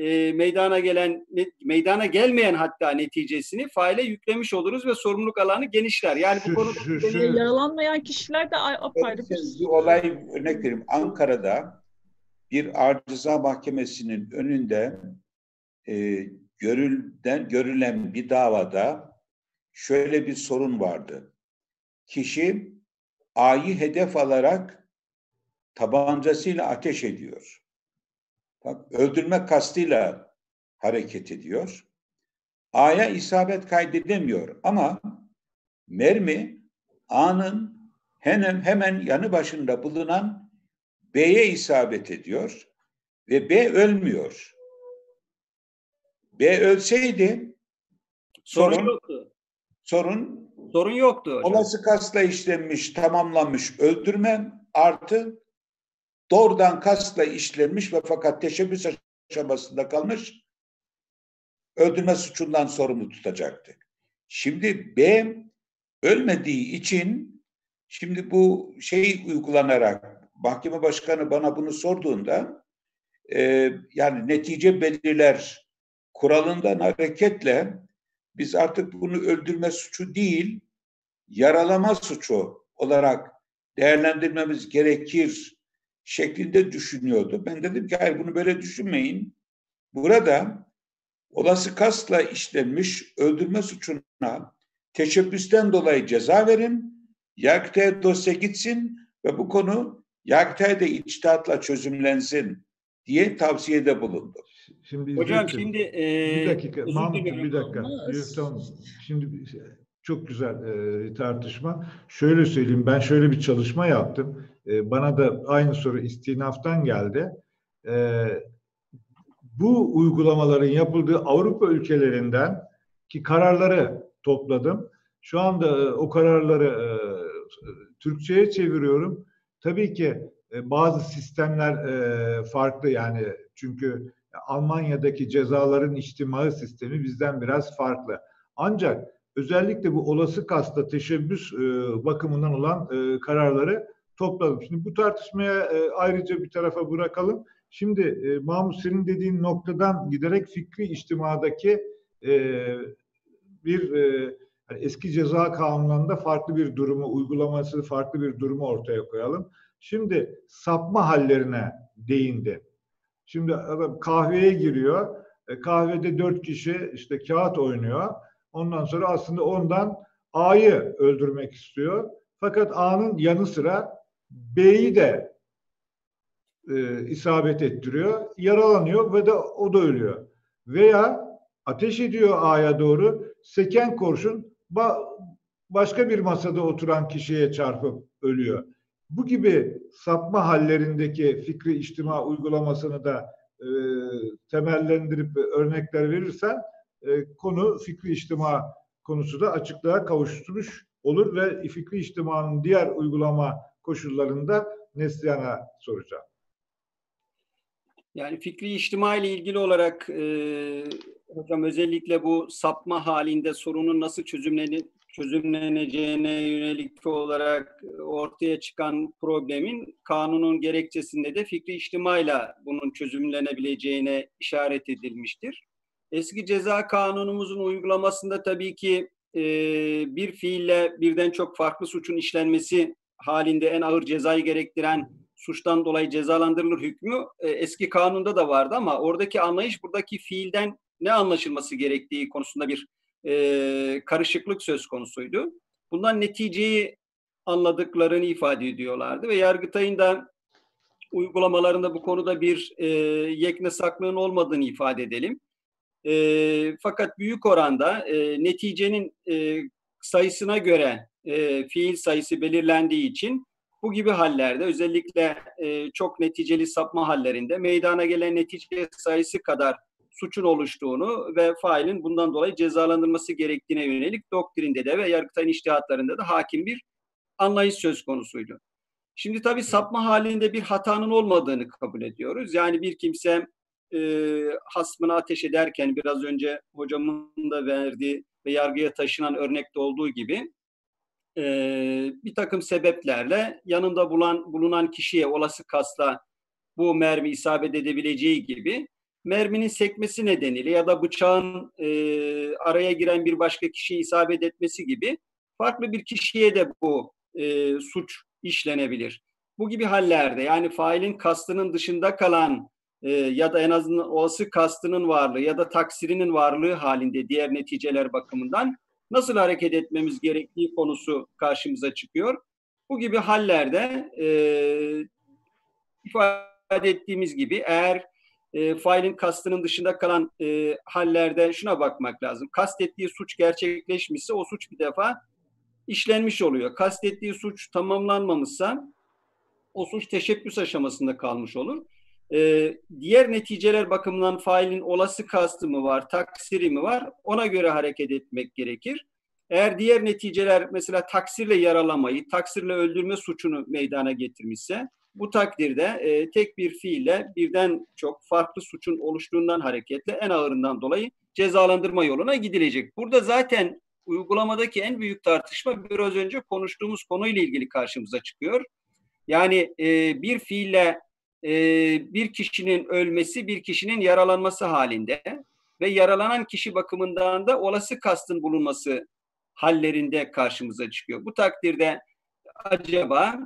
meydana gelmeyen hatta neticesini faile yüklemiş oluruz ve sorumluluk alanı genişler. Yani bu konuda yaralanmayan kişiler de apayrı bir olay örnek vereyim. Ankara'da bir Ağır Ceza Mahkemesi'nin önünde görülen bir davada şöyle bir sorun vardı. Kişi A'yı hedef alarak tabancasıyla ateş ediyor. Bak, öldürme kastıyla hareket ediyor. A'ya isabet kaydedemiyor ama mermi A'nın hemen yanı başında bulunan B'ye isabet ediyor ve B ölmüyor. B ölseydi sorun yoktu hocam. Olası kasla işlenmiş, tamamlanmış öldürme artı doğrudan kasla işlenmiş ve fakat teşebbüs aşamasında kalmış öldürme suçundan sorumlu tutacaktık. Şimdi B ölmediği için şimdi bu uygulanarak mahkeme başkanı bana bunu sorduğunda yani netice belirler kuralından hareketle biz artık bunu öldürme suçu değil yaralama suçu olarak değerlendirmemiz gerekir şeklinde düşünüyordu. Ben dedim ki hayır, bunu böyle düşünmeyin. Burada olası kasla işlenmiş öldürme suçuna teşebbüsten dolayı ceza verin, Yargıtay'a dosya gitsin ve bu konu Yargıtay'da içtihatla çözümlensin diye tavsiyede bulundu. Şimdi hocam bir dakika Mahmut, bir dakika. Tamam. Şimdi çok güzel tartışma. Şöyle söyleyeyim, ben şöyle bir çalışma yaptım. Bana da aynı soru istinaftan geldi. Bu uygulamaların yapıldığı Avrupa ülkelerinden ki kararları topladım. Şu anda o kararları Türkçe'ye çeviriyorum. Tabii ki bazı sistemler farklı, yani çünkü Almanya'daki cezaların içtimai sistemi bizden biraz farklı. Ancak özellikle bu olası kasta teşebbüs bakımından olan kararları topladım. Şimdi bu tartışmaya ayrıca bir tarafa bırakalım. Şimdi Mahmut, senin dediğin noktadan giderek fikri içtimadaki bir yani eski ceza kanunlarında farklı bir durumu, uygulaması farklı bir durumu ortaya koyalım. Şimdi sapma hallerine değindi. Şimdi adam kahveye giriyor. Kahvede 4 kişi işte kağıt oynuyor. Ondan sonra aslında ondan A'yı öldürmek istiyor. Fakat A'nın yanı sıra B'yi de isabet ettiriyor. Yaralanıyor ve de o da ölüyor. Veya ateş ediyor A'ya doğru. Seken kurşun başka bir masada oturan kişiye çarpıp ölüyor. Bu gibi sapma hallerindeki fikri içtima uygulamasını da temellendirip örnekler verirsen konu fikri içtima konusu da açıklığa kavuşturmuş olur ve fikri içtimanın diğer uygulama koşullarında Neslihan'a soracağım. Yani fikri içtima ile ilgili olarak hocam özellikle bu sapma halinde sorunun nasıl çözümleneceğine yönelik olarak ortaya çıkan problemin kanunun gerekçesinde de fikri içtima ile bunun çözümlenebileceğine işaret edilmiştir. Eski ceza kanunumuzun uygulamasında tabii ki bir fiille birden çok farklı suçun işlenmesi halinde en ağır cezayı gerektiren suçtan dolayı cezalandırılır hükmü eski kanunda da vardı ama oradaki anlayış buradaki fiilden ne anlaşılması gerektiği konusunda bir karışıklık söz konusuydu. Bundan neticeyi anladıklarını ifade ediyorlardı ve Yargıtay'ın da uygulamalarında bu konuda bir yeknesaklığın olmadığını ifade edelim. Fakat büyük oranda neticenin sayısına göre fiil sayısı belirlendiği için bu gibi hallerde özellikle çok neticeli sapma hallerinde meydana gelen netice sayısı kadar suçun oluştuğunu ve failin bundan dolayı cezalandırılması gerektiğine yönelik doktrinde de ve Yargıtay'ın içtihatlarında da hakim bir anlayış söz konusuydu. Şimdi tabii sapma halinde bir hatanın olmadığını kabul ediyoruz. Yani bir kimse hasmını ateş ederken biraz önce hocamın da verdiği ve yargıya taşınan örnekte olduğu gibi bir takım sebeplerle yanında bulunan kişiye olası kasla bu mermi isabet edebileceği gibi merminin sekmesi nedeniyle ya da bıçağın araya giren bir başka kişiye isabet etmesi gibi farklı bir kişiye de bu suç işlenebilir. Bu gibi hallerde yani failin kastının dışında kalan ya da en azından olası kastının varlığı ya da taksirinin varlığı halinde diğer neticeler bakımından nasıl hareket etmemiz gerektiği konusu karşımıza çıkıyor. Bu gibi hallerde ifade ettiğimiz gibi eğer failin kastının dışında kalan hallerde şuna bakmak lazım. Kastettiği suç gerçekleşmişse o suç bir defa işlenmiş oluyor. Kastettiği suç tamamlanmamışsa o suç teşebbüs aşamasında kalmış olur. Diğer neticeler bakımından failin olası kastı mı var, taksiri mi var ona göre hareket etmek gerekir. Eğer diğer neticeler mesela taksirle yaralamayı, taksirle öldürme suçunu meydana getirmişse bu takdirde tek bir fiille birden çok farklı suçun oluştuğundan hareketle en ağırından dolayı cezalandırma yoluna gidilecek. Burada zaten uygulamadaki en büyük tartışma biraz önce konuştuğumuz konuyla ilgili karşımıza çıkıyor. Yani bir fiille bir kişinin ölmesi, bir kişinin yaralanması halinde ve yaralanan kişi bakımından da olası kastın bulunması hallerinde karşımıza çıkıyor. Bu takdirde acaba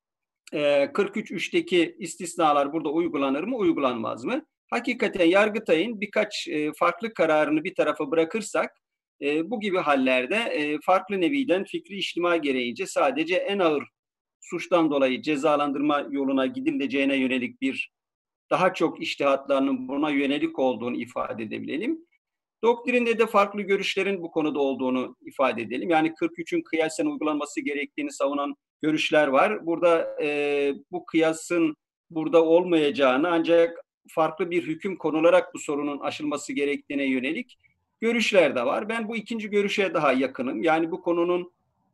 43.3'teki istisnalar burada uygulanır mı, uygulanmaz mı? Hakikaten Yargıtay'ın birkaç farklı kararını bir tarafa bırakırsak bu gibi hallerde farklı neviden fikri içtima gereğince sadece en ağır suçtan dolayı cezalandırma yoluna gidileceğine yönelik bir daha çok içtihatlarının buna yönelik olduğunu ifade edebilelim. Doktrinde de farklı görüşlerin bu konuda olduğunu ifade edelim. Yani 43'ün kıyasen uygulanması gerektiğini savunan görüşler var. Burada bu kıyasın burada olmayacağını ancak farklı bir hüküm konularak bu sorunun aşılması gerektiğine yönelik görüşler de var. Ben bu ikinci görüşe daha yakınım. Yani bu konunun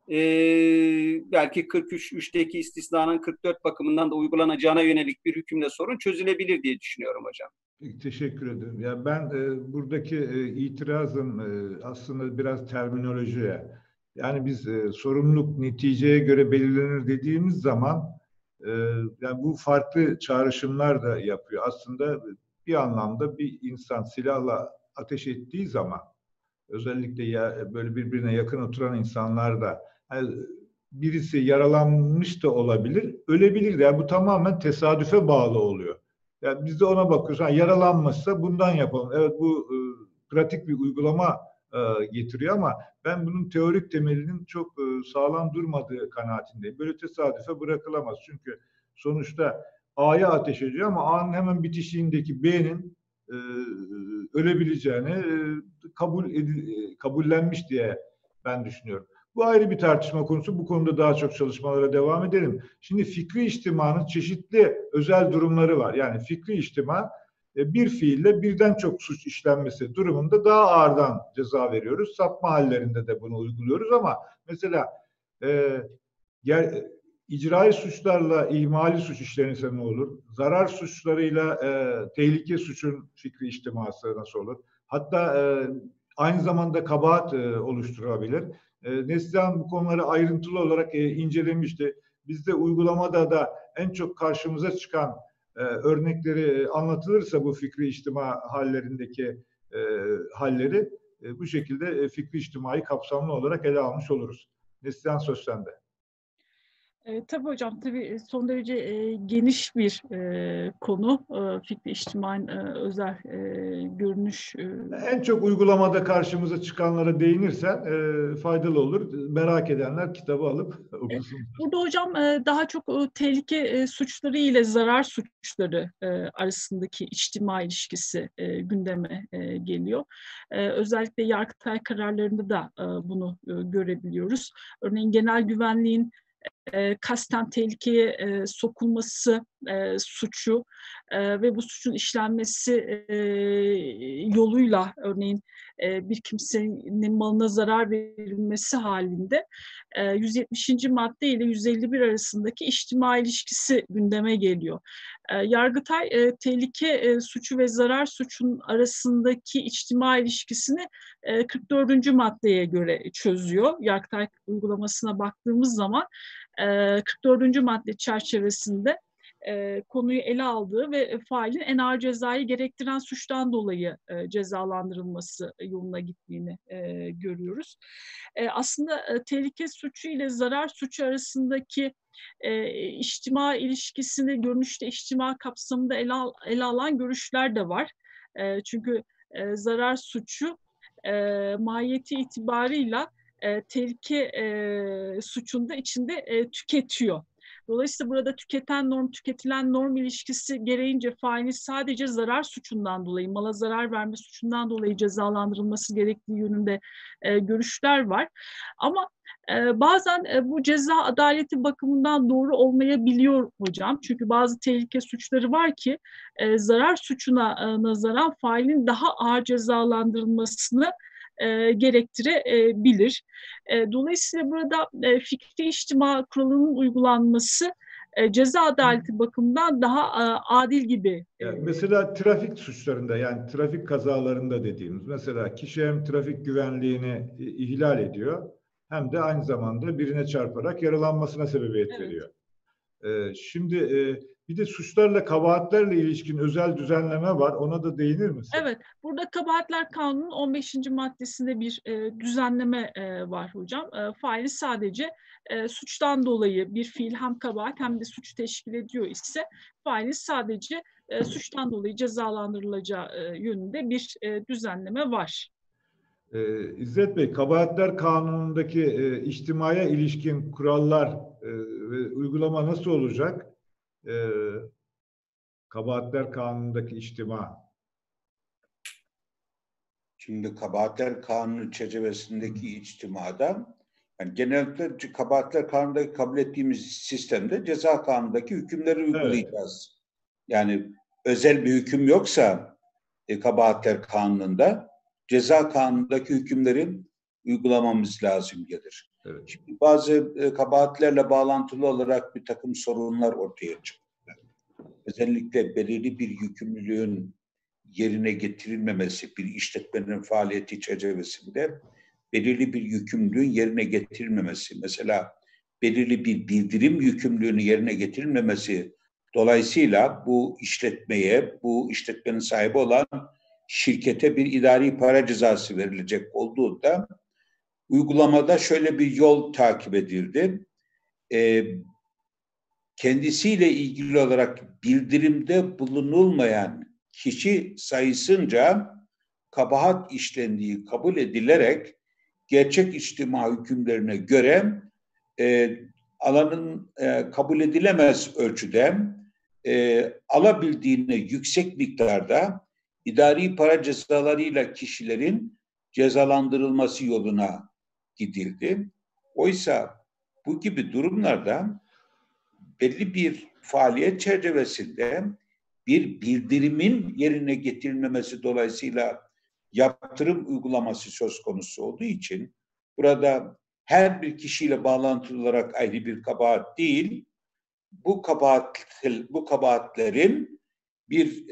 belki 43.3'teki istisnanın 44 bakımından da uygulanacağına yönelik bir hükümle sorun çözülebilir diye düşünüyorum hocam. Teşekkür ederim. Yani ben buradaki itirazım aslında biraz terminolojiye. Yani biz sorumluluk neticeye göre belirlenir dediğimiz zaman yani bu farklı çağrışımlar da yapıyor. Aslında bir anlamda bir insan silahla ateş ettiği zaman özellikle böyle birbirine yakın oturan insanlar da yani birisi yaralanmış da olabilir, ölebilir. Yani bu tamamen tesadüfe bağlı oluyor. Yani biz de ona bakıyoruz. Yani yaralanmışsa bundan yapalım. Evet bu pratik bir uygulama getiriyor ama ben bunun teorik temelinin çok sağlam durmadığı kanaatindeyim. Böyle tesadüfe bırakılamaz. Çünkü sonuçta A'ya ateş ediyor ama A'nın hemen bitişiğindeki B'nin ölebileceğini kabullenmiş diye ben düşünüyorum. Bu ayrı bir tartışma konusu. Bu konuda daha çok çalışmalara devam edelim. Şimdi fikri içtimanın çeşitli özel durumları var. Yani fikri içtima bir fiille birden çok suç işlenmesi durumunda daha ağırdan ceza veriyoruz. Sapma hallerinde de bunu uyguluyoruz ama mesela icraî suçlarla ihmali suç işlenirse ne olur? Zarar suçlarıyla tehlike suçun fikri içtiması nasıl olur? Hatta aynı zamanda kabahat oluşturabilir. Neslihan bu konuları ayrıntılı olarak incelemişti. Bizde uygulamada da en çok karşımıza çıkan örnekleri anlatılırsa bu fikri içtima hallerindeki halleri bu şekilde fikri içtimai kapsamlı olarak ele almış oluruz. Neslihan söz sende. Tabii hocam, tabii son derece geniş bir konu. Fikri içtimai özel görünüş. En çok uygulamada karşımıza çıkanlara değinirsen faydalı olur. Merak edenler kitabı alıp okusunlar. Burada hocam daha çok tehlike suçları ile zarar suçları arasındaki içtimai ilişkisi gündeme geliyor. Özellikle Yargıtay kararlarında da bunu görebiliyoruz. Örneğin genel güvenliğin kasten tehlikeye sokulması suçu ve bu suçun işlenmesi yoluyla örneğin bir kimsenin malına zarar verilmesi halinde 170. madde ile 151 arasındaki içtimai ilişkisi gündeme geliyor. Yargıtay tehlike suçu ve zarar suçun arasındaki içtimai ilişkisini 44. maddeye göre çözüyor. Yargıtay uygulamasına baktığımız zaman 44. madde çerçevesinde konuyu ele aldığı ve failin en ağır cezayı gerektiren suçtan dolayı cezalandırılması yoluna gittiğini görüyoruz. Aslında tehlike suçu ile zarar suçu arasındaki içtima ilişkisini görünüşte içtima kapsamında ele alan görüşler de var. Çünkü zarar suçu mahiyeti itibarıyla tehlike suçunda içinde tüketiyor. Dolayısıyla burada tüketen norm, tüketilen norm ilişkisi gereğince failin sadece zarar suçundan dolayı, mala zarar verme suçundan dolayı cezalandırılması gerektiği yönünde görüşler var. Ama bazen bu ceza adaleti bakımından doğru olmayabiliyor hocam. Çünkü bazı tehlike suçları var ki zarar suçuna nazaran failin daha ağır cezalandırılmasını gerektirebilir. Dolayısıyla burada fikri içtima kuralının uygulanması ceza adaleti bakımından daha adil gibi. Yani mesela trafik suçlarında, yani trafik kazalarında dediğimiz, mesela kişi hem trafik güvenliğini ihlal ediyor hem de aynı zamanda birine çarparak yaralanmasına sebebiyet veriyor. Şimdi bir de suçlarla kabahatlerle ilişkin özel düzenleme var. Ona da değinir misin? Evet. Burada Kabahatler Kanunu'nun 15. maddesinde bir düzenleme var hocam. Faili sadece suçtan dolayı bir fiil hem kabahat hem de suç teşkil ediyor ise failin sadece suçtan dolayı cezalandırılacağı yönünde bir düzenleme var. İzzet Bey, Kabahatler Kanunu'ndaki içtimaya ilişkin kurallar ve uygulama nasıl olacak? Kabahatler Kanunu'ndaki içtima. Şimdi Kabahatler Kanunu çerçevesindeki içtimada, yani genellikle Kabahatler Kanunu'ndaki kabul ettiğimiz sistemde ceza kanunundaki hükümleri uygulayacağız. Evet. Yani özel bir hüküm yoksa Kabahatler Kanunu'nda ceza kanunundaki hükümleri uygulamamız lazım gelir. Evet. Şimdi bazı kabahatlerle bağlantılı olarak bir takım sorunlar ortaya çıktı. Özellikle belirli bir yükümlülüğün yerine getirilmemesi, bir işletmenin faaliyeti çerçevesinde belirli bir yükümlülüğün yerine getirilmemesi, mesela belirli bir bildirim yükümlülüğünün yerine getirilmemesi dolayısıyla bu işletmeye, bu işletmenin sahibi olan şirkete bir idari para cezası verilecek olduğunda uygulamada şöyle bir yol takip edildi. Kendisiyle ilgili olarak bildirimde bulunulmayan kişi sayısınca kabahat işlendiği kabul edilerek gerçek içtima hükümlerine göre alanın kabul edilemez ölçüde alabildiğine yüksek miktarda idari para cezalarıyla kişilerin cezalandırılması yoluna gidildi. Oysa bu gibi durumlarda belli bir faaliyet çerçevesinde bir bildirimin yerine getirilmemesi dolayısıyla yaptırım uygulaması söz konusu olduğu için burada her bir kişiyle bağlantılı olarak ayrı bir kabahat değil, bu kabahatlerin bir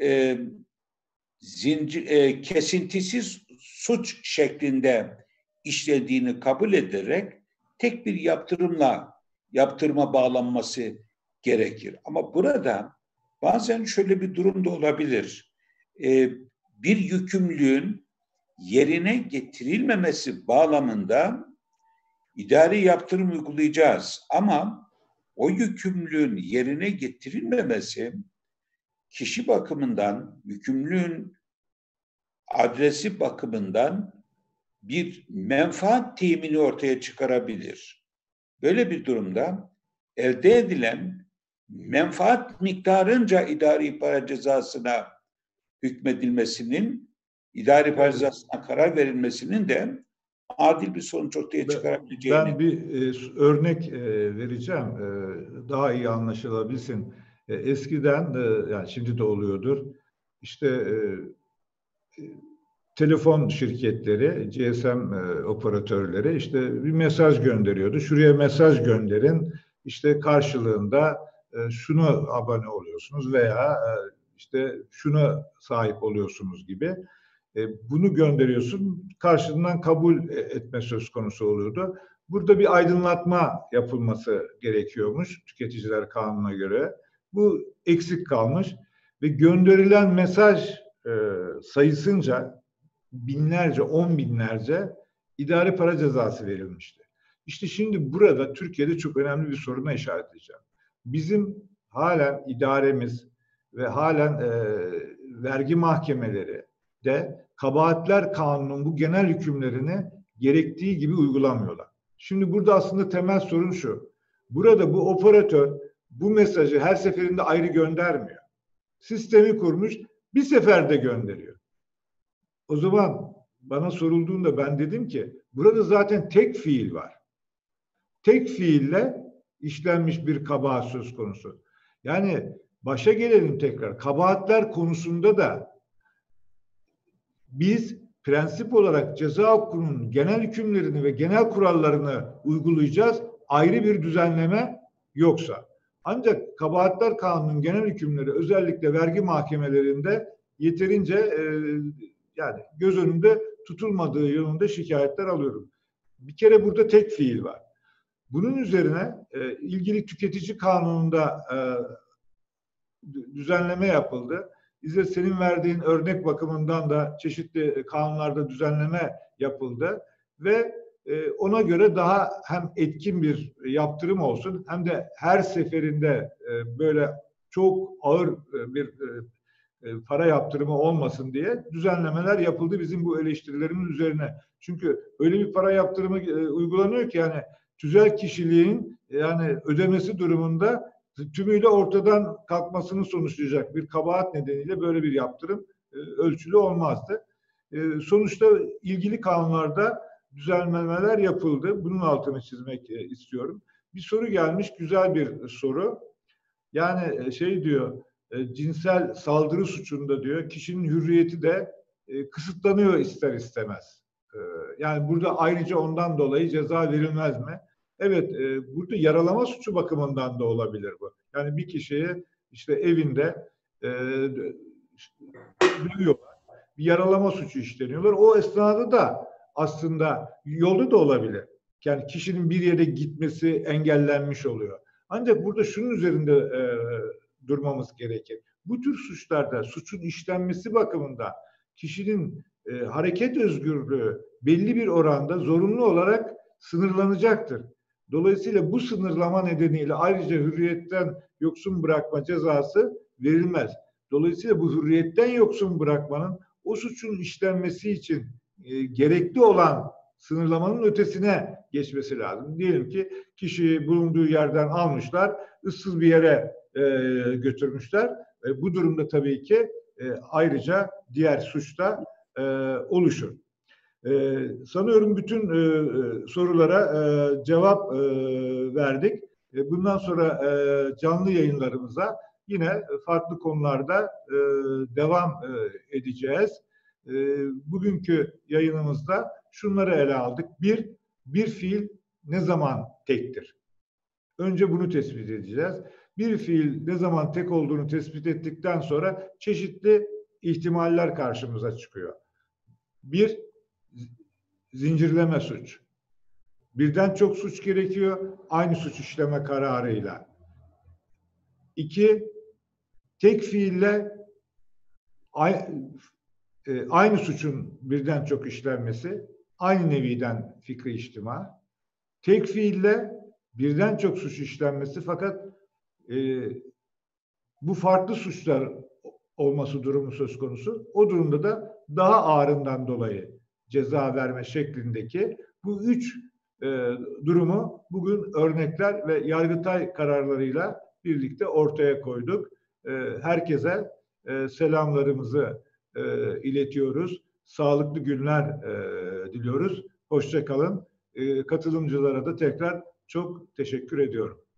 kesintisiz suç şeklinde işlediğini kabul ederek tek bir yaptırıma bağlanması gerekir. Ama burada bazen şöyle bir durum da olabilir. Bir yükümlülüğün yerine getirilmemesi bağlamında idari yaptırım uygulayacağız. Ama o yükümlülüğün yerine getirilmemesi kişi bakımından, yükümlülüğün adresi bakımından bir menfaat temini ortaya çıkarabilir. Böyle bir durumda elde edilen menfaat miktarınca idari para cezasına hükmedilmesinin, idari para cezasına karar verilmesinin de adil bir sonuç ortaya çıkarabileceğini. Ben bir örnek vereceğim, daha iyi anlaşılabilsin. Eskiden, yani şimdi de oluyordur, işte telefon şirketleri, GSM operatörleri işte bir mesaj gönderiyordu. Şuraya mesaj gönderin, işte karşılığında şunu abone oluyorsunuz veya işte şuna sahip oluyorsunuz gibi. Bunu gönderiyorsun, karşılığından kabul etme söz konusu oluyordu. Burada bir aydınlatma yapılması gerekiyormuş Tüketiciler Kanunu'na göre. Bu eksik kalmış ve gönderilen mesaj sayısınca binlerce, 10 binlerce idari para cezası verilmişti. İşte şimdi burada Türkiye'de çok önemli bir soruna işaret edeceğim. Bizim halen idaremiz ve halen vergi mahkemeleri de Kabahatler Kanunu'nun bu genel hükümlerini gerektiği gibi uygulamıyorlar. Şimdi burada aslında temel sorun şu. Burada bu operatör bu mesajı her seferinde ayrı göndermiyor. Sistemi kurmuş, bir seferde gönderiyor. O zaman bana sorulduğunda ben dedim ki burada zaten tek fiil var. Tek fiille işlenmiş bir kabahat söz konusu. Yani başa gelelim tekrar. Kabahatler konusunda da biz prensip olarak ceza hukukunun genel hükümlerini ve genel kurallarını uygulayacağız. Ayrı bir düzenleme yoksa. Ancak Kabahatler Kanunu'nun genel hükümleri özellikle vergi mahkemelerinde yeterince yani göz önünde tutulmadığı yönünde şikayetler alıyorum. Bir kere burada tek fiil var. Bunun üzerine ilgili tüketici kanununda düzenleme yapıldı. İzzet, senin verdiğin örnek bakımından da çeşitli kanunlarda düzenleme yapıldı ve ona göre daha hem etkin bir yaptırım olsun hem de her seferinde böyle çok ağır bir para yaptırımı olmasın diye düzenlemeler yapıldı bizim bu eleştirilerimin üzerine. Çünkü öyle bir para yaptırımı uygulanıyor ki yani tüzel kişiliğin yani ödemesi durumunda tümüyle ortadan kalkmasını sonuçlayacak bir kabahat nedeniyle böyle bir yaptırım ölçülü olmazdı. Sonuçta ilgili kanunlarda düzenlemeler yapıldı. Bunun altını çizmek istiyorum. Bir soru gelmiş, güzel bir soru. Yani şey diyor, cinsel saldırı suçunda diyor, kişinin hürriyeti de kısıtlanıyor ister istemez. Yani burada ayrıca ondan dolayı ceza verilmez mi? Evet, burada yaralama suçu bakımından da olabilir bu. Yani bir kişiye işte evinde dövüyorlar, bir yaralama suçu işleniyorlar. O esnada da aslında yolda da olabilir. Yani kişinin bir yere gitmesi engellenmiş oluyor. Ancak burada şunun üzerinde durmamız gerekir. Bu tür suçlarda suçun işlenmesi bakımından kişinin hareket özgürlüğü belli bir oranda zorunlu olarak sınırlanacaktır. Dolayısıyla bu sınırlama nedeniyle ayrıca hürriyetten yoksun bırakma cezası verilmez. Dolayısıyla bu hürriyetten yoksun bırakmanın o suçun işlenmesi için gerekli olan sınırlamanın ötesine geçmesi lazım. Diyelim ki kişiyi bulunduğu yerden almışlar, ıssız bir yere götürmüşler. Bu durumda tabii ki ayrıca diğer suçta oluşur. Sanıyorum bütün sorulara cevap verdik. Bundan sonra canlı yayınlarımıza yine farklı konularda devam edeceğiz. Bugünkü yayınımızda şunları ele aldık. Bir fiil ne zaman tektir? Önce bunu tespit edeceğiz. Bir fiil ne zaman tek olduğunu tespit ettikten sonra çeşitli ihtimaller karşımıza çıkıyor. Bir, zincirleme suç. Birden çok suç gerekiyor aynı suç işleme kararıyla. İki, tek fiille aynı suçun birden çok işlenmesi, aynı neviden fikri içtima. Tek fiille birden çok suç işlenmesi fakat bu farklı suçlar olması durumu söz konusu. O durumda da daha ağırından dolayı ceza verme şeklindeki bu üç durumu bugün örnekler ve Yargıtay kararlarıyla birlikte ortaya koyduk. Herkese selamlarımızı iletiyoruz. Sağlıklı günler diliyoruz. Hoşça kalın. Katılımcılara da tekrar çok teşekkür ediyorum.